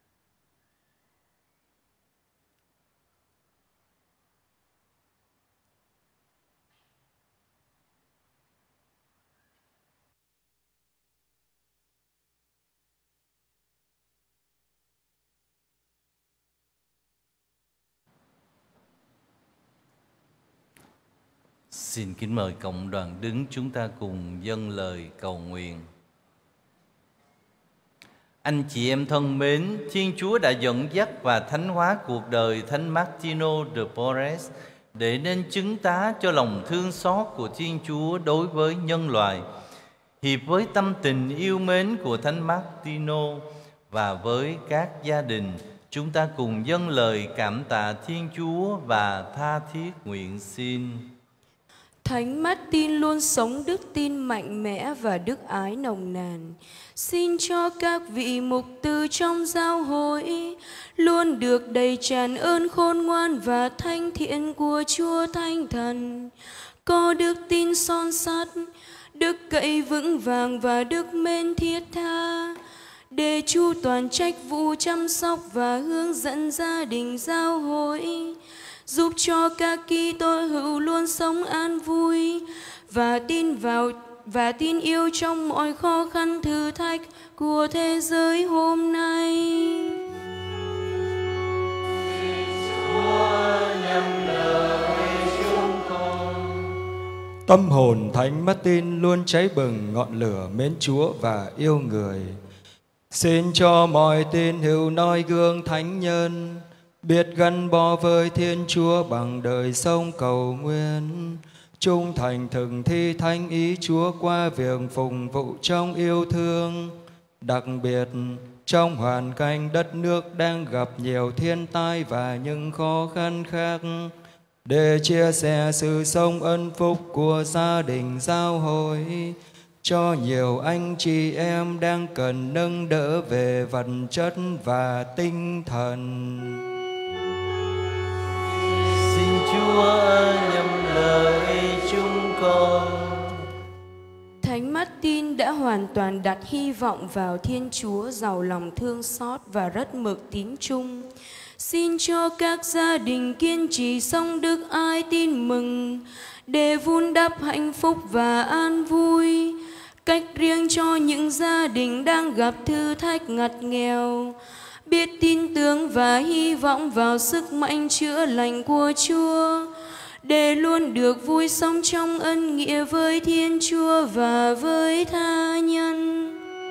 Xin kính mời cộng đoàn đứng, chúng ta cùng dâng lời cầu nguyện. Anh chị em thân mến, Thiên Chúa đã dẫn dắt và thánh hóa cuộc đời Thánh Martino de Porres để nên chứng tá cho lòng thương xót của Thiên Chúa đối với nhân loại. Hiệp với tâm tình yêu mến của Thánh Martino và với các gia đình, chúng ta cùng dâng lời cảm tạ Thiên Chúa và tha thiết nguyện xin. Thánh Martin luôn sống đức tin mạnh mẽ và đức ái nồng nàn. Xin cho các vị mục tử trong giáo hội luôn được đầy tràn ơn khôn ngoan và thanh thiện của Chúa Thánh Thần, có đức tin son sắt, đức cậy vững vàng và đức mến thiết tha, để chu toàn trách vụ chăm sóc và hướng dẫn gia đình giáo hội, giúp cho các Kitô hữu luôn sống an vui và tin yêu trong mọi khó khăn thử thách của thế giới hôm nay. Tâm hồn Thánh Martin luôn cháy bừng ngọn lửa mến Chúa và yêu người. Xin cho mọi tín hữu noi gương thánh nhân, biết gắn bó với Thiên Chúa bằng đời sống cầu nguyện, trung thành thực thi thánh ý Chúa qua việc phục vụ trong yêu thương. Đặc biệt trong hoàn cảnh đất nước đang gặp nhiều thiên tai và những khó khăn khác, để chia sẻ sự sống ân phúc của gia đình giáo hội cho nhiều anh chị em đang cần nâng đỡ về vật chất và tinh thần. Xin Chúa nhậm lời chúng con. Thánh Martin đã hoàn toàn đặt hy vọng vào Thiên Chúa giàu lòng thương xót và rất mực tín trung. Xin cho các gia đình kiên trì sống đức ái tin mừng, để vun đắp hạnh phúc và an vui. Cách riêng cho những gia đình đang gặp thử thách ngặt nghèo, biết tin tưởng và hy vọng vào sức mạnh chữa lành của Chúa, để luôn được vui sống trong ân nghĩa với Thiên Chúa và với tha nhân.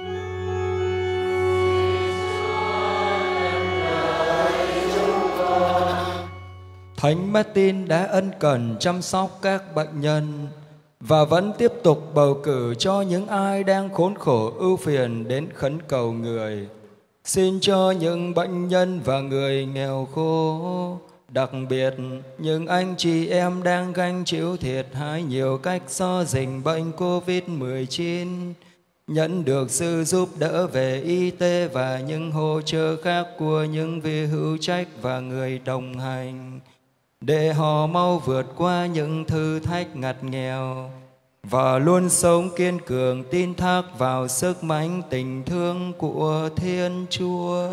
Thánh Martin đã ân cần chăm sóc các bệnh nhân và vẫn tiếp tục bầu cử cho những ai đang khốn khổ ưu phiền đến khấn cầu người. Xin cho những bệnh nhân và người nghèo khổ, đặc biệt những anh chị em đang gánh chịu thiệt hại nhiều cách do dịch bệnh Covid-19, nhận được sự giúp đỡ về y tế và những hỗ trợ khác của những vị hữu trách và người đồng hành, để họ mau vượt qua những thử thách ngặt nghèo và luôn sống kiên cường tin thác vào sức mạnh tình thương của Thiên Chúa.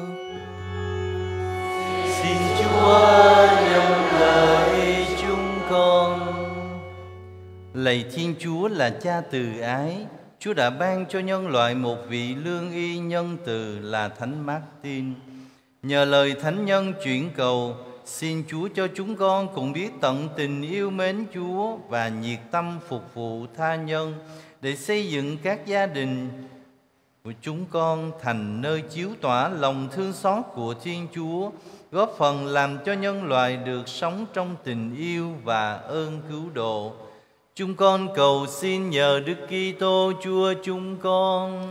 Xin Chúa nhậm lời chúng con. Lạy Thiên Chúa là Cha từ ái, Chúa đã ban cho nhân loại một vị lương y nhân từ là Thánh Martin. Nhờ lời thánh nhân chuyển cầu, xin Chúa cho chúng con cũng biết tận tình yêu mến Chúa và nhiệt tâm phục vụ tha nhân, để xây dựng các gia đình của chúng con thành nơi chiếu tỏa lòng thương xót của Thiên Chúa, góp phần làm cho nhân loại được sống trong tình yêu và ơn cứu độ. Chúng con cầu xin nhờ Đức Kitô Chúa chúng con.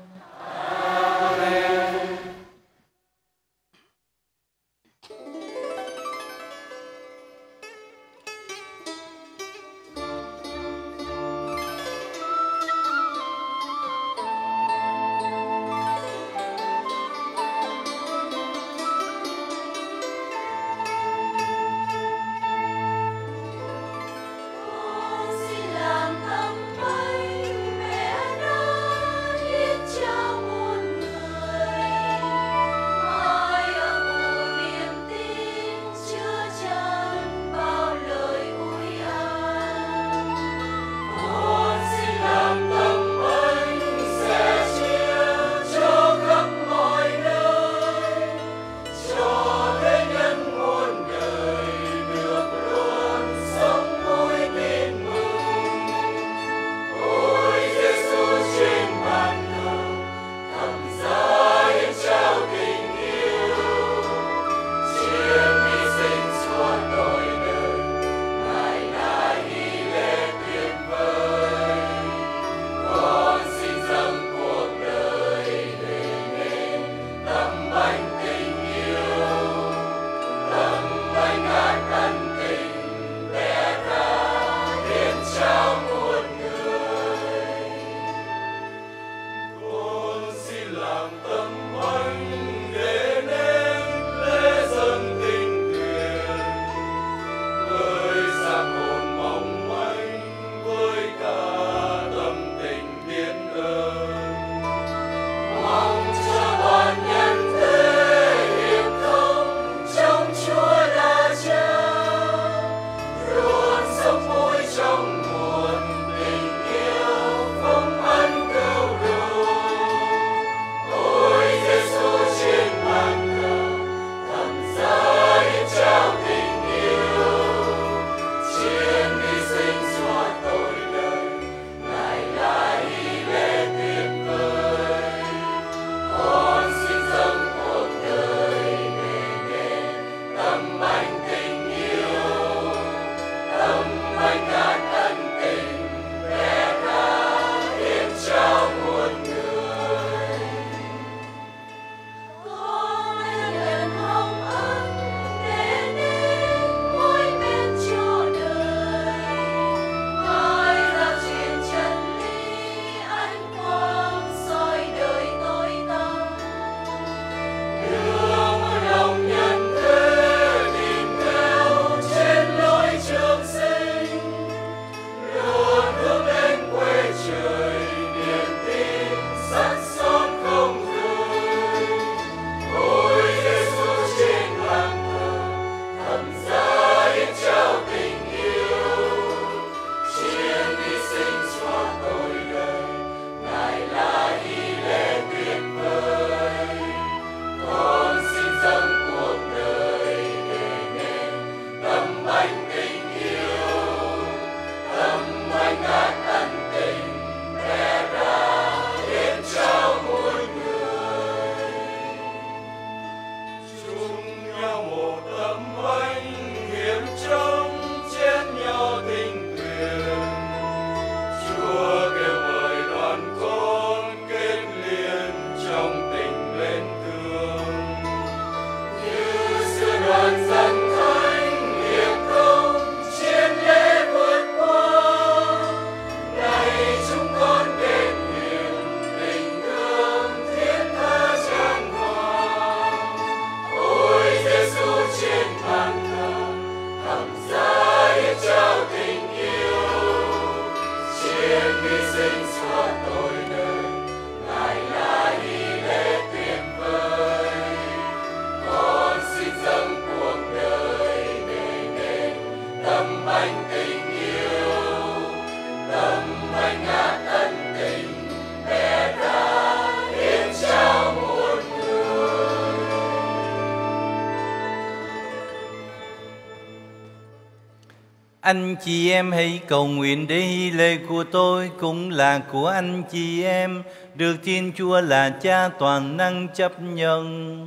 Anh chị em hãy cầu nguyện để hy lễ của tôi cũng là của anh chị em, được Thiên Chúa là Cha toàn năng chấp nhận.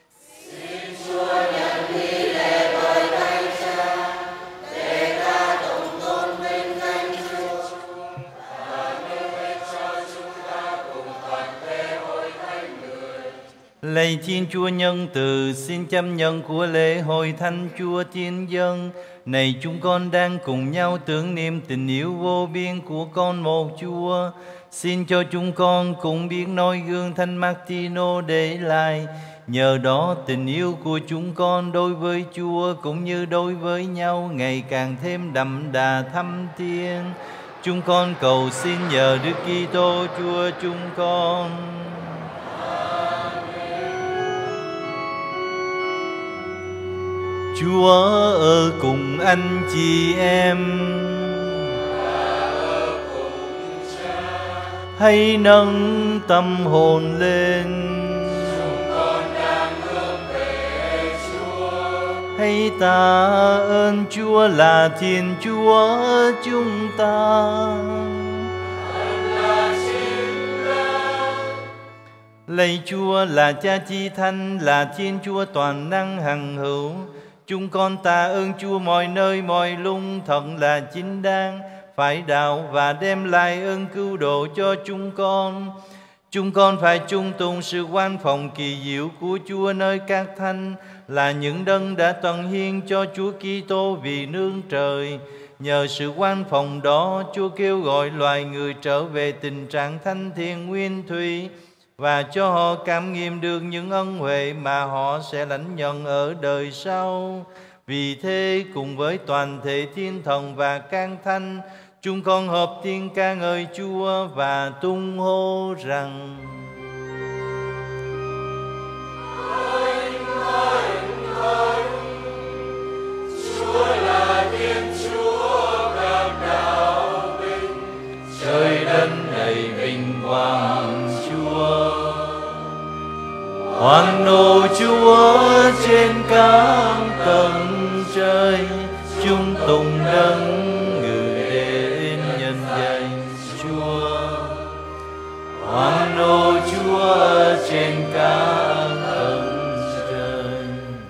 Xin Chúa nhận hy lễ bởi Thánh Cha, để ta tụng tôn vinh danh Lạy Thiên Chúa nhân từ, xin chấp nhận của lễ hội Thánh Chúa Thiên Dân. Này chúng con đang cùng nhau tưởng niệm tình yêu vô biên của con một Chúa. Xin cho chúng con cũng biết noi gương Thánh Martino để lại. Nhờ đó tình yêu của chúng con đối với Chúa cũng như đối với nhau ngày càng thêm đậm đà thâm thiên. Chúng con cầu xin nhờ Đức Kitô Chúa chúng con. Chúa ở cùng anh chị em. Hãy nâng tâm hồn lên. Hãy tạ ơn Chúa là Thiên Chúa chúng ta. Lạy Chúa là Cha Chi Thánh, là Thiên Chúa toàn năng hằng hữu. Chúng con tạ ơn Chúa mọi nơi mọi lúc, thật là chính đáng, phải đạo và đem lại ơn cứu độ cho chúng con. Chúng con phải chung tùng sự oan phòng kỳ diệu của Chúa nơi các thánh, là những đấng đã tận hiến cho Chúa Kitô vì nương trời. Nhờ sự oan phòng đó, Chúa kêu gọi loài người trở về tình trạng thanh thiện nguyên thủy, và cho họ cảm nghiệm được những ân huệ mà họ sẽ lãnh nhận ở đời sau. Vì thế, cùng với toàn thể thiên thần và can thánh, chúng con hợp tiếng ca ngợi Chúa và tung hô rằng: Chúa là Thiên Chúa các đạo binh, trời đất đầy vinh quang Chúa. Hoan hô Chúa trên các tầng trời, chúng tùng đấng ngự đến nhân danh Chúa. Hoan hô Chúa trên các tầng trời.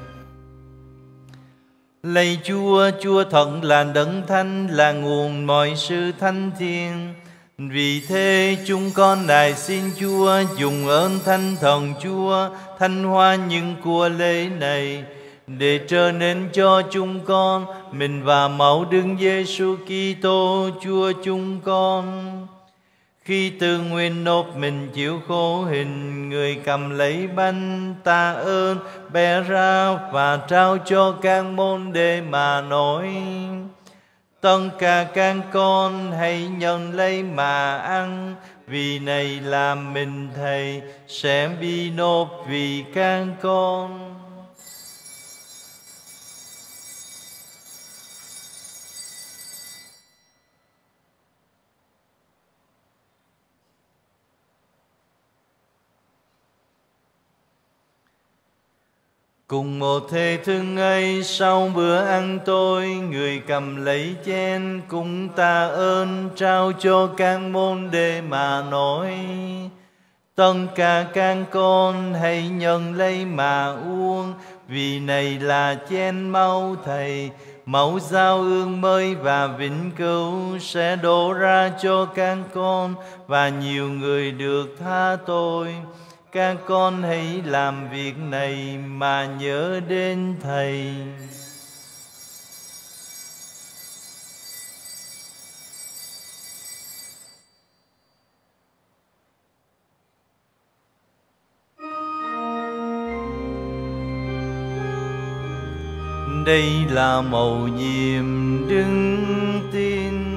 Lạy Chúa, Chúa thật là đấng thánh, là nguồn mọi sự thánh thiêng. Vì thế chúng con nài xin Chúa dùng ơn Thánh Thần Chúa thanh hóa những của lễ này, để trở nên cho chúng con mình và mẫu Đức Giêsu Kitô Chúa chúng con. Khi tự nguyện nộp mình chịu khổ hình, người cầm lấy bánh tạ ơn, bẻ ra và trao cho các môn đệ mà nói: tất cả các con hãy nhận lấy mà ăn, vì này là mình Thầy sẽ bị nộp vì các con. Cùng một thế thương ấy, sau bữa ăn tối, người cầm lấy chén cũng tạ ơn, trao cho các môn đệ mà nói: tất cả các con hãy nhận lấy mà uống, vì này là chén máu Thầy, máu giao ương mới và vĩnh cửu, sẽ đổ ra cho các con và nhiều người được tha tội. Các con hãy làm việc này mà nhớ đến Thầy. Đây là mầu nhiệm đức tin.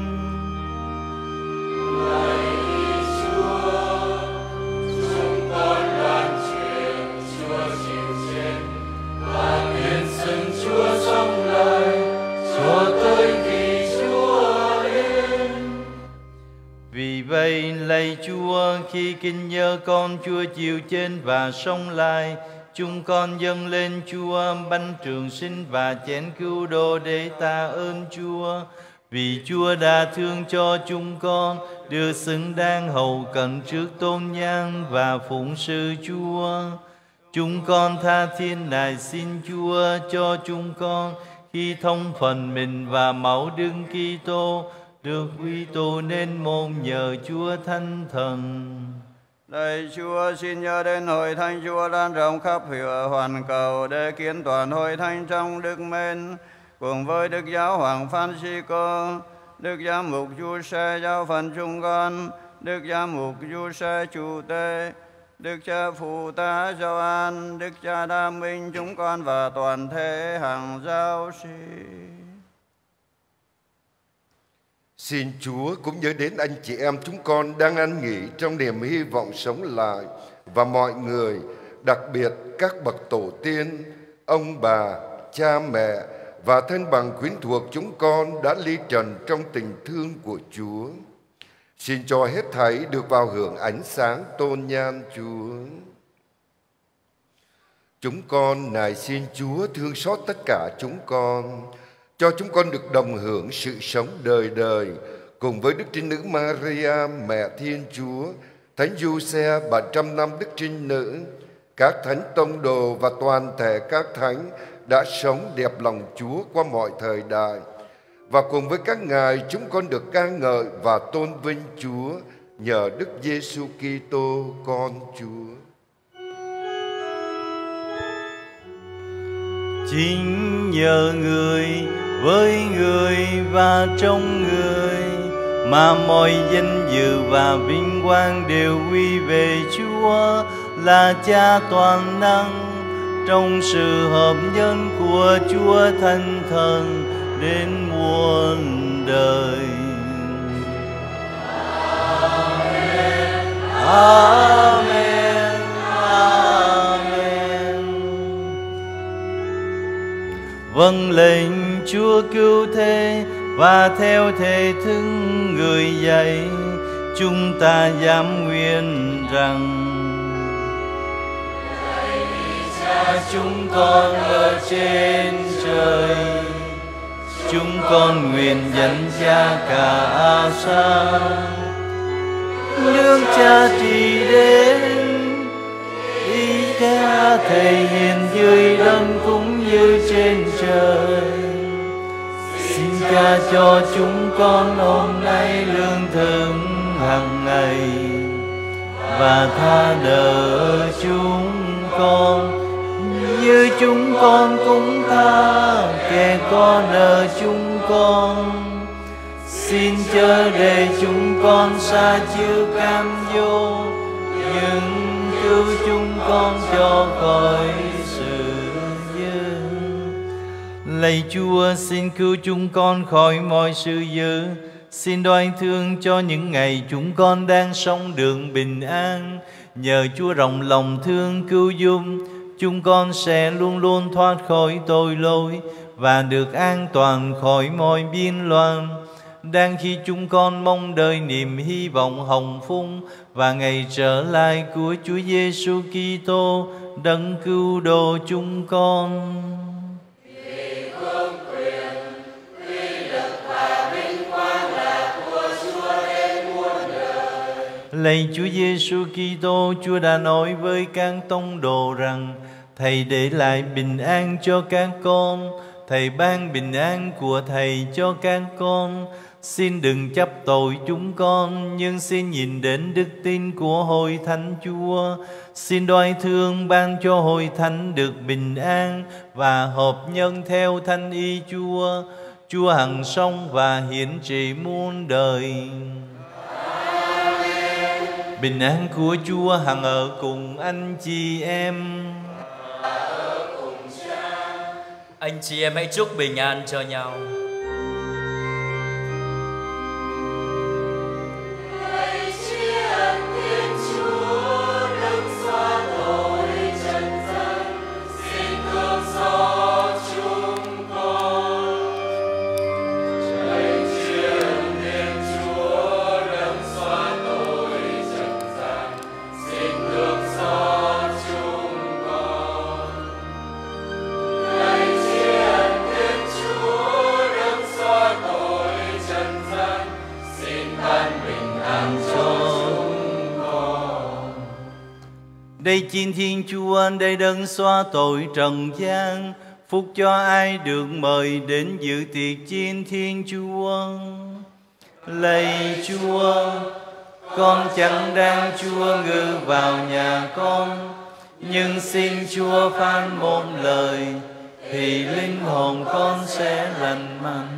Vì vậy, lạy Chúa, khi kinh nhớ con Chúa chịu chết và sống lại, chúng con dâng lên Chúa bánh trường sinh và chén cứu độ để tạ ơn Chúa. Vì Chúa đã thương cho chúng con, được xứng đáng hầu cận trước tôn nhang và phụng sự Chúa. Chúng con tha thiết nài xin Chúa cho chúng con, khi thông phần mình và máu Đức Kitô, được quy tụ nên một nhờ Chúa Thánh Thần. Lạy Chúa, xin nhớ đến hội thánh Chúa lan rộng khắp hoàn cầu để kiến toàn hội thánh trong đức mến, cùng với Đức Giáo Hoàng Francisco, Đức Giám mục Giuse giáo phận chúng con, Đức Giám mục Giuse chủ tế, Đức cha Phụ tá Gioan, Đức cha Đam Minh chúng con và toàn thể hàng giáo sĩ. Xin Chúa cũng nhớ đến anh chị em chúng con đang ăn nghỉ trong niềm hy vọng sống lại, và mọi người, đặc biệt các bậc tổ tiên, ông bà, cha mẹ và thân bằng quyến thuộc chúng con đã ly trần trong tình thương của Chúa. Xin cho hết thảy được vào hưởng ánh sáng tôn nhan Chúa. Chúng con nài xin Chúa thương xót tất cả chúng con, cho chúng con được đồng hưởng sự sống đời đời cùng với Đức Trinh Nữ Maria, Mẹ Thiên Chúa, Thánh Giuse, 700 năm Đức Trinh Nữ, các thánh tông đồ và toàn thể các thánh đã sống đẹp lòng Chúa qua mọi thời đại. Và cùng với các ngài chúng con được ca ngợi và tôn vinh Chúa nhờ Đức Giêsu Kitô con Chúa. Chính nhờ người, với người và trong người mà mọi danh dự và vinh quang đều quy về Chúa là Cha toàn năng, trong sự hợp nhân của Chúa Thánh Thần đến muôn đời. Amen. Amen. Vâng lệnh Chúa cứu thế và theo thể thức người dạy, chúng ta dám nguyện rằng: Cha chúng con ở trên trời, chúng con nguyện dẫn Cha cả sang. Nước Cha trị đến, ý Cha thể hiện dưới đất cũng như trên trời. Xin Cha cho chúng con hôm nay lương thực hàng ngày, và tha nợ chúng con như chúng con cũng tha kẻ có nợ chúng con. Xin chớ để chúng con sa chiêu cam dỗ, nhưng cứu chúng con cho khỏi sự dữ. Lạy Chúa, xin cứu chúng con khỏi mọi sự dữ. Xin đoái thương cho những ngày chúng con đang sống đường bình an. Nhờ Chúa rộng lòng thương cứu giúp, chúng con sẽ luôn luôn thoát khỏi tội lỗi và được an toàn khỏi mọi biên loạn. Đang khi chúng con mong đợi niềm hy vọng hồng phúc và ngày trở lại của Chúa Giêsu Kitô, đấng cứu độ chúng con. Lạy Chúa Giêsu Kitô, Chúa đã nói với các tông đồ rằng: Thầy để lại bình an cho các con, Thầy ban bình an của Thầy cho các con. Xin đừng chấp tội chúng con, nhưng xin nhìn đến đức tin của hội thánh Chúa. Xin đoái thương ban cho hội thánh được bình an và hợp nhân theo thánh ý Chúa. Chúa hằng sống và hiển trị muôn đời. Bình an của Chúa hằng ở cùng anh chị em. Anh chị em hãy chúc bình an cho nhau. Đây chính Thiên Chúa, đây đấng xóa tội trần gian, phúc cho ai được mời đến dự tiệc chiên Thiên Chúa. Lạy Chúa, con chẳng đang Chúa ngự vào nhà con, nhưng xin Chúa phán một lời thì linh hồn con sẽ lành mạnh.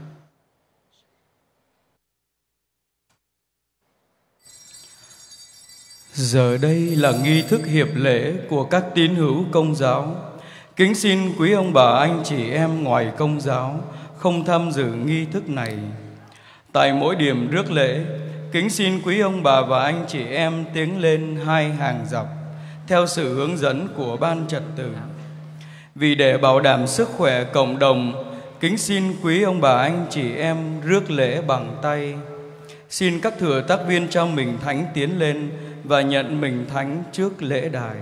Giờ đây là nghi thức hiệp lễ của các tín hữu Công giáo. Kính xin quý ông bà anh chị em ngoài Công giáo không tham dự nghi thức này. Tại mỗi điểm rước lễ, kính xin quý ông bà và anh chị em tiến lên hai hàng dọc theo sự hướng dẫn của ban trật tự. Vì để bảo đảm sức khỏe cộng đồng, kính xin quý ông bà anh chị em rước lễ bằng tay. Xin các thừa tác viên cho mình thánh tiến lên và nhận mình thánh trước lễ đài.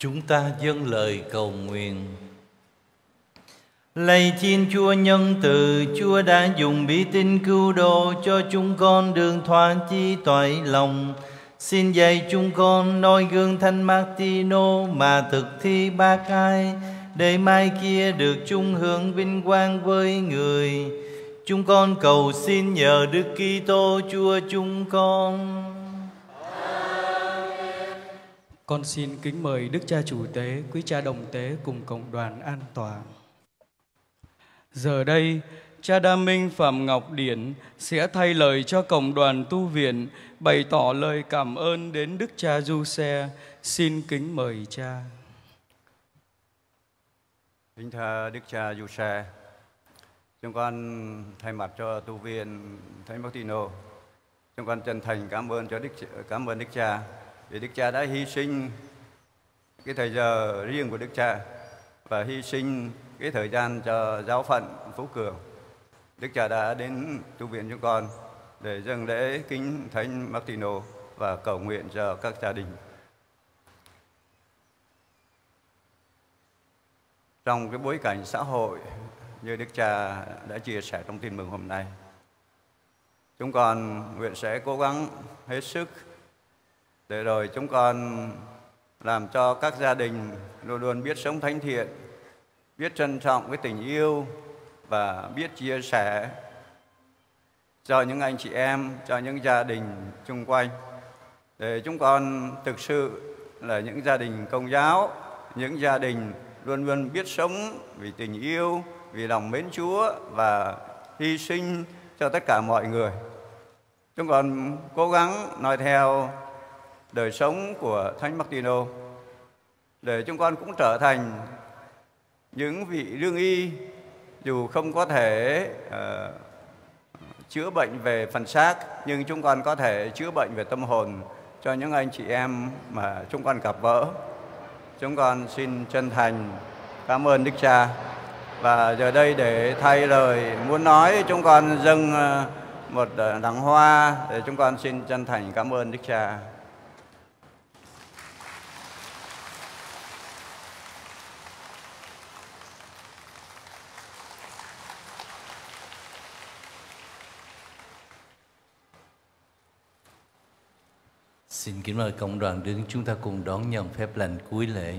Chúng ta dâng lời cầu nguyện. Lạy Thiên Chúa nhân từ, Chúa đã dùng bí tích cứu độ cho chúng con đường thoát chi toại lòng. Xin dạy chúng con noi gương Thánh Martino mà thực thi bác ái, để mai kia được chung hưởng vinh quang với người. Chúng con cầu xin nhờ Đức Kitô Chúa chúng con. Con xin kính mời Đức Cha Chủ Tế, Quý Cha Đồng Tế cùng cộng đoàn an tọa. Giờ đây, Cha Đam Minh Phạm Ngọc Điển sẽ thay lời cho cộng đoàn tu viện bày tỏ lời cảm ơn đến Đức Cha Giuse. Xin kính mời cha. Kính thưa Đức Cha Giuse, chúng con thay mặt cho tu viện Thánh Martino, chúng con chân thành cảm ơn Đức Cha vì Đức Cha đã hy sinh cái thời giờ riêng của Đức Cha và hy sinh cái thời gian cho giáo phận Phú Cường. Đức Cha đã đến tu viện chúng con để dâng lễ kính Thánh Martino và cầu nguyện cho các gia đình. Trong cái bối cảnh xã hội như Đức Cha đã chia sẻ trong tin mừng hôm nay, chúng con nguyện sẽ cố gắng hết sức để rồi chúng con làm cho các gia đình luôn luôn biết sống thánh thiện, biết trân trọng cái tình yêu và biết chia sẻ cho những anh chị em, cho những gia đình chung quanh, để chúng con thực sự là những gia đình Công giáo, những gia đình luôn luôn biết sống vì tình yêu, vì lòng mến Chúa và hy sinh cho tất cả mọi người. Chúng con cố gắng noi theo đời sống của Thánh Martino để chúng con cũng trở thành những vị lương y, dù không có thể chữa bệnh về phần xác, nhưng chúng con có thể chữa bệnh về tâm hồn cho những anh chị em mà chúng con gặp gỡ. Chúng con xin chân thành cảm ơn Đức Cha. Và giờ đây để thay lời muốn nói, chúng con dâng một đằng hoa để chúng con xin chân thành cảm ơn Đức Cha. Xin kính mời cộng đoàn đứng, chúng ta cùng đón nhận phép lành cuối lễ.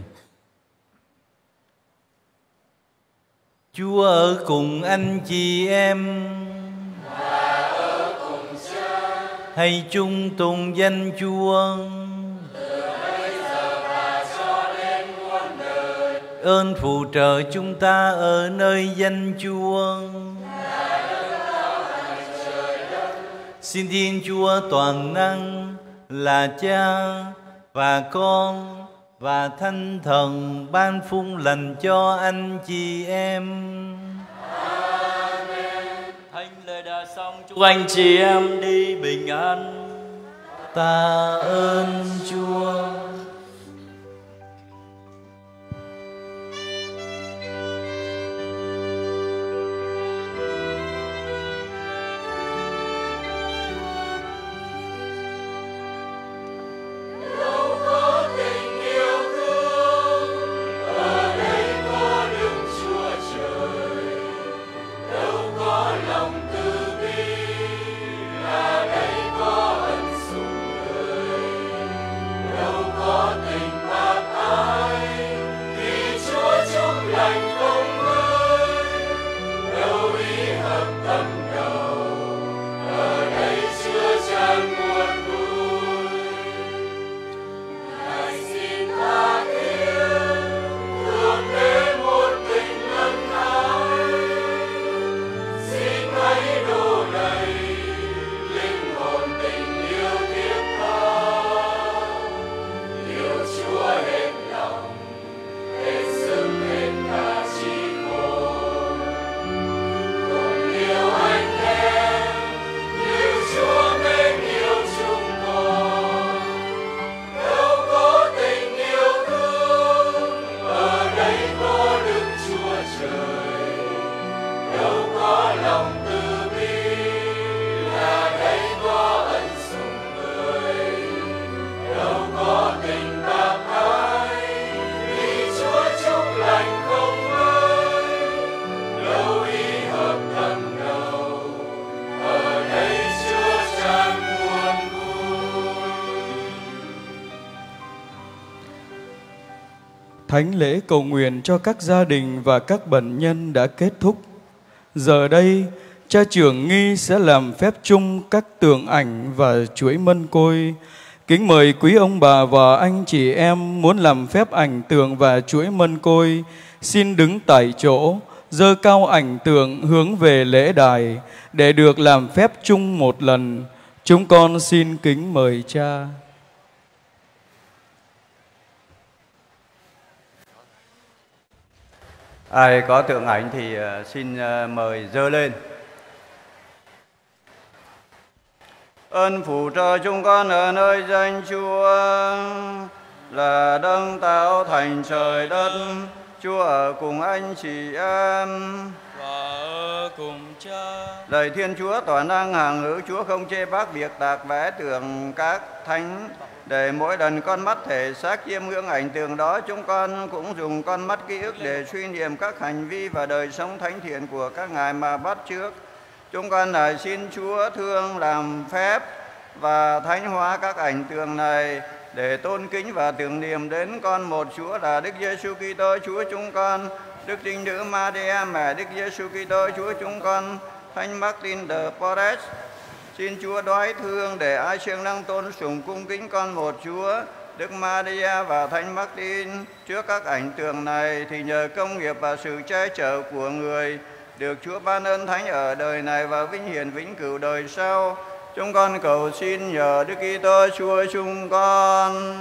Chúa ở cùng anh chị em và ở cùng Cha. Hãy chung tụng danh Chúa Từ bây giờ và cho đến muôn đời. ơn phù trợ chúng ta ở nơi danh Chúa. Xin Thiên Chúa toàn năng là Cha và Con và Thánh Thần ban phúc lành cho anh chị em. Amen. Thánh lễ đã xong, chúc anh chị em đi bình an. Ta ơn Chúa. thánh lễ cầu nguyện cho các gia đình và các bệnh nhân đã kết thúc. Giờ đây, cha trưởng nghi sẽ làm phép chung các tượng ảnh và chuỗi mân côi. Kính mời quý ông bà và anh chị em muốn làm phép ảnh tượng và chuỗi mân côi, xin đứng tại chỗ, giơ cao ảnh tượng hướng về lễ đài để được làm phép chung một lần. Chúng con xin kính mời cha. Ai có tượng ảnh thì xin mời giơ lên. Ơn phù trợ chúng con ở nơi danh Chúa, là đấng tạo thành trời đất. Chúa ở cùng anh chị em và ở cùng cha. Lạy Thiên Chúa toàn năng hàng hữu, Chúa không chê bác việc tạc vẽ tượng các thánh, để mỗi lần con mắt thể xác chiêm ngưỡng ảnh tượng đó, chúng con cũng dùng con mắt ký ức để suy niệm các hành vi và đời sống thánh thiện của các ngài mà bắt chước. Chúng con lại xin Chúa thương làm phép và thánh hóa các ảnh tượng này, để tôn kính và tưởng niệm đến con một Chúa là Đức Giêsu Kitô Chúa chúng con, Đức Trinh Nữ Maria mẹ Đức Giêsu Kitô Chúa chúng con, Thánh Martin de Porres. Xin Chúa đoái thương để ai siêng năng tôn sùng cung kính con một Chúa, Đức Maria và Thánh Martin trước các ảnh tượng này, thì nhờ công nghiệp và sự che chở của người được Chúa ban ơn thánh ở đời này và vinh hiển vĩnh cửu đời sau. Chúng con cầu xin nhờ Đức Kitô Chúa chúng con.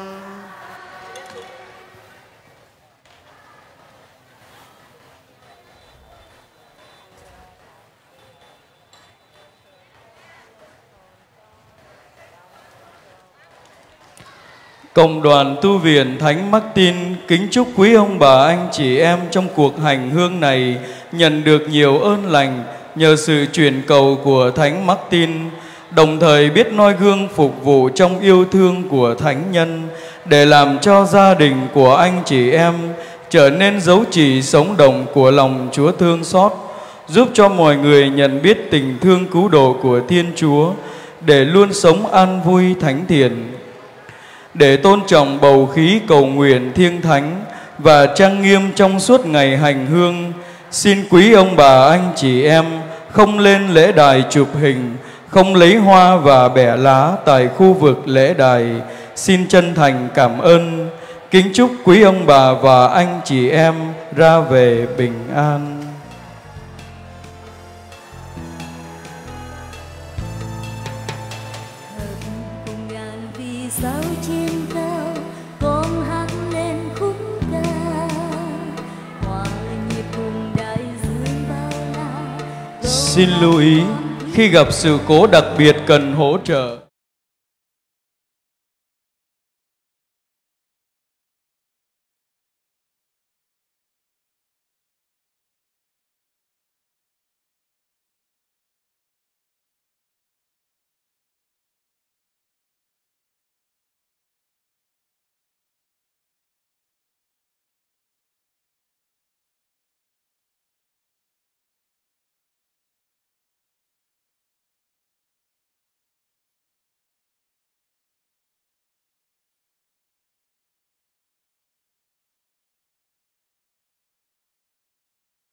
Cộng đoàn tu viện Thánh Martin kính chúc quý ông bà anh chị em trong cuộc hành hương này nhận được nhiều ơn lành nhờ sự truyền cầu của Thánh Martin, đồng thời biết noi gương phục vụ trong yêu thương của thánh nhân, để làm cho gia đình của anh chị em trở nên dấu chỉ sống động của lòng Chúa thương xót, giúp cho mọi người nhận biết tình thương cứu độ của Thiên Chúa, để luôn sống an vui thánh thiện. Để tôn trọng bầu khí cầu nguyện thiêng thánh và trang nghiêm trong suốt ngày hành hương, xin quý ông bà anh chị em không lên lễ đài chụp hình, không lấy hoa và bẻ lá tại khu vực lễ đài. Xin chân thành cảm ơn. Kính chúc quý ông bà và anh chị em ra về bình an. Xin lưu ý, khi gặp sự cố đặc biệt cần hỗ trợ,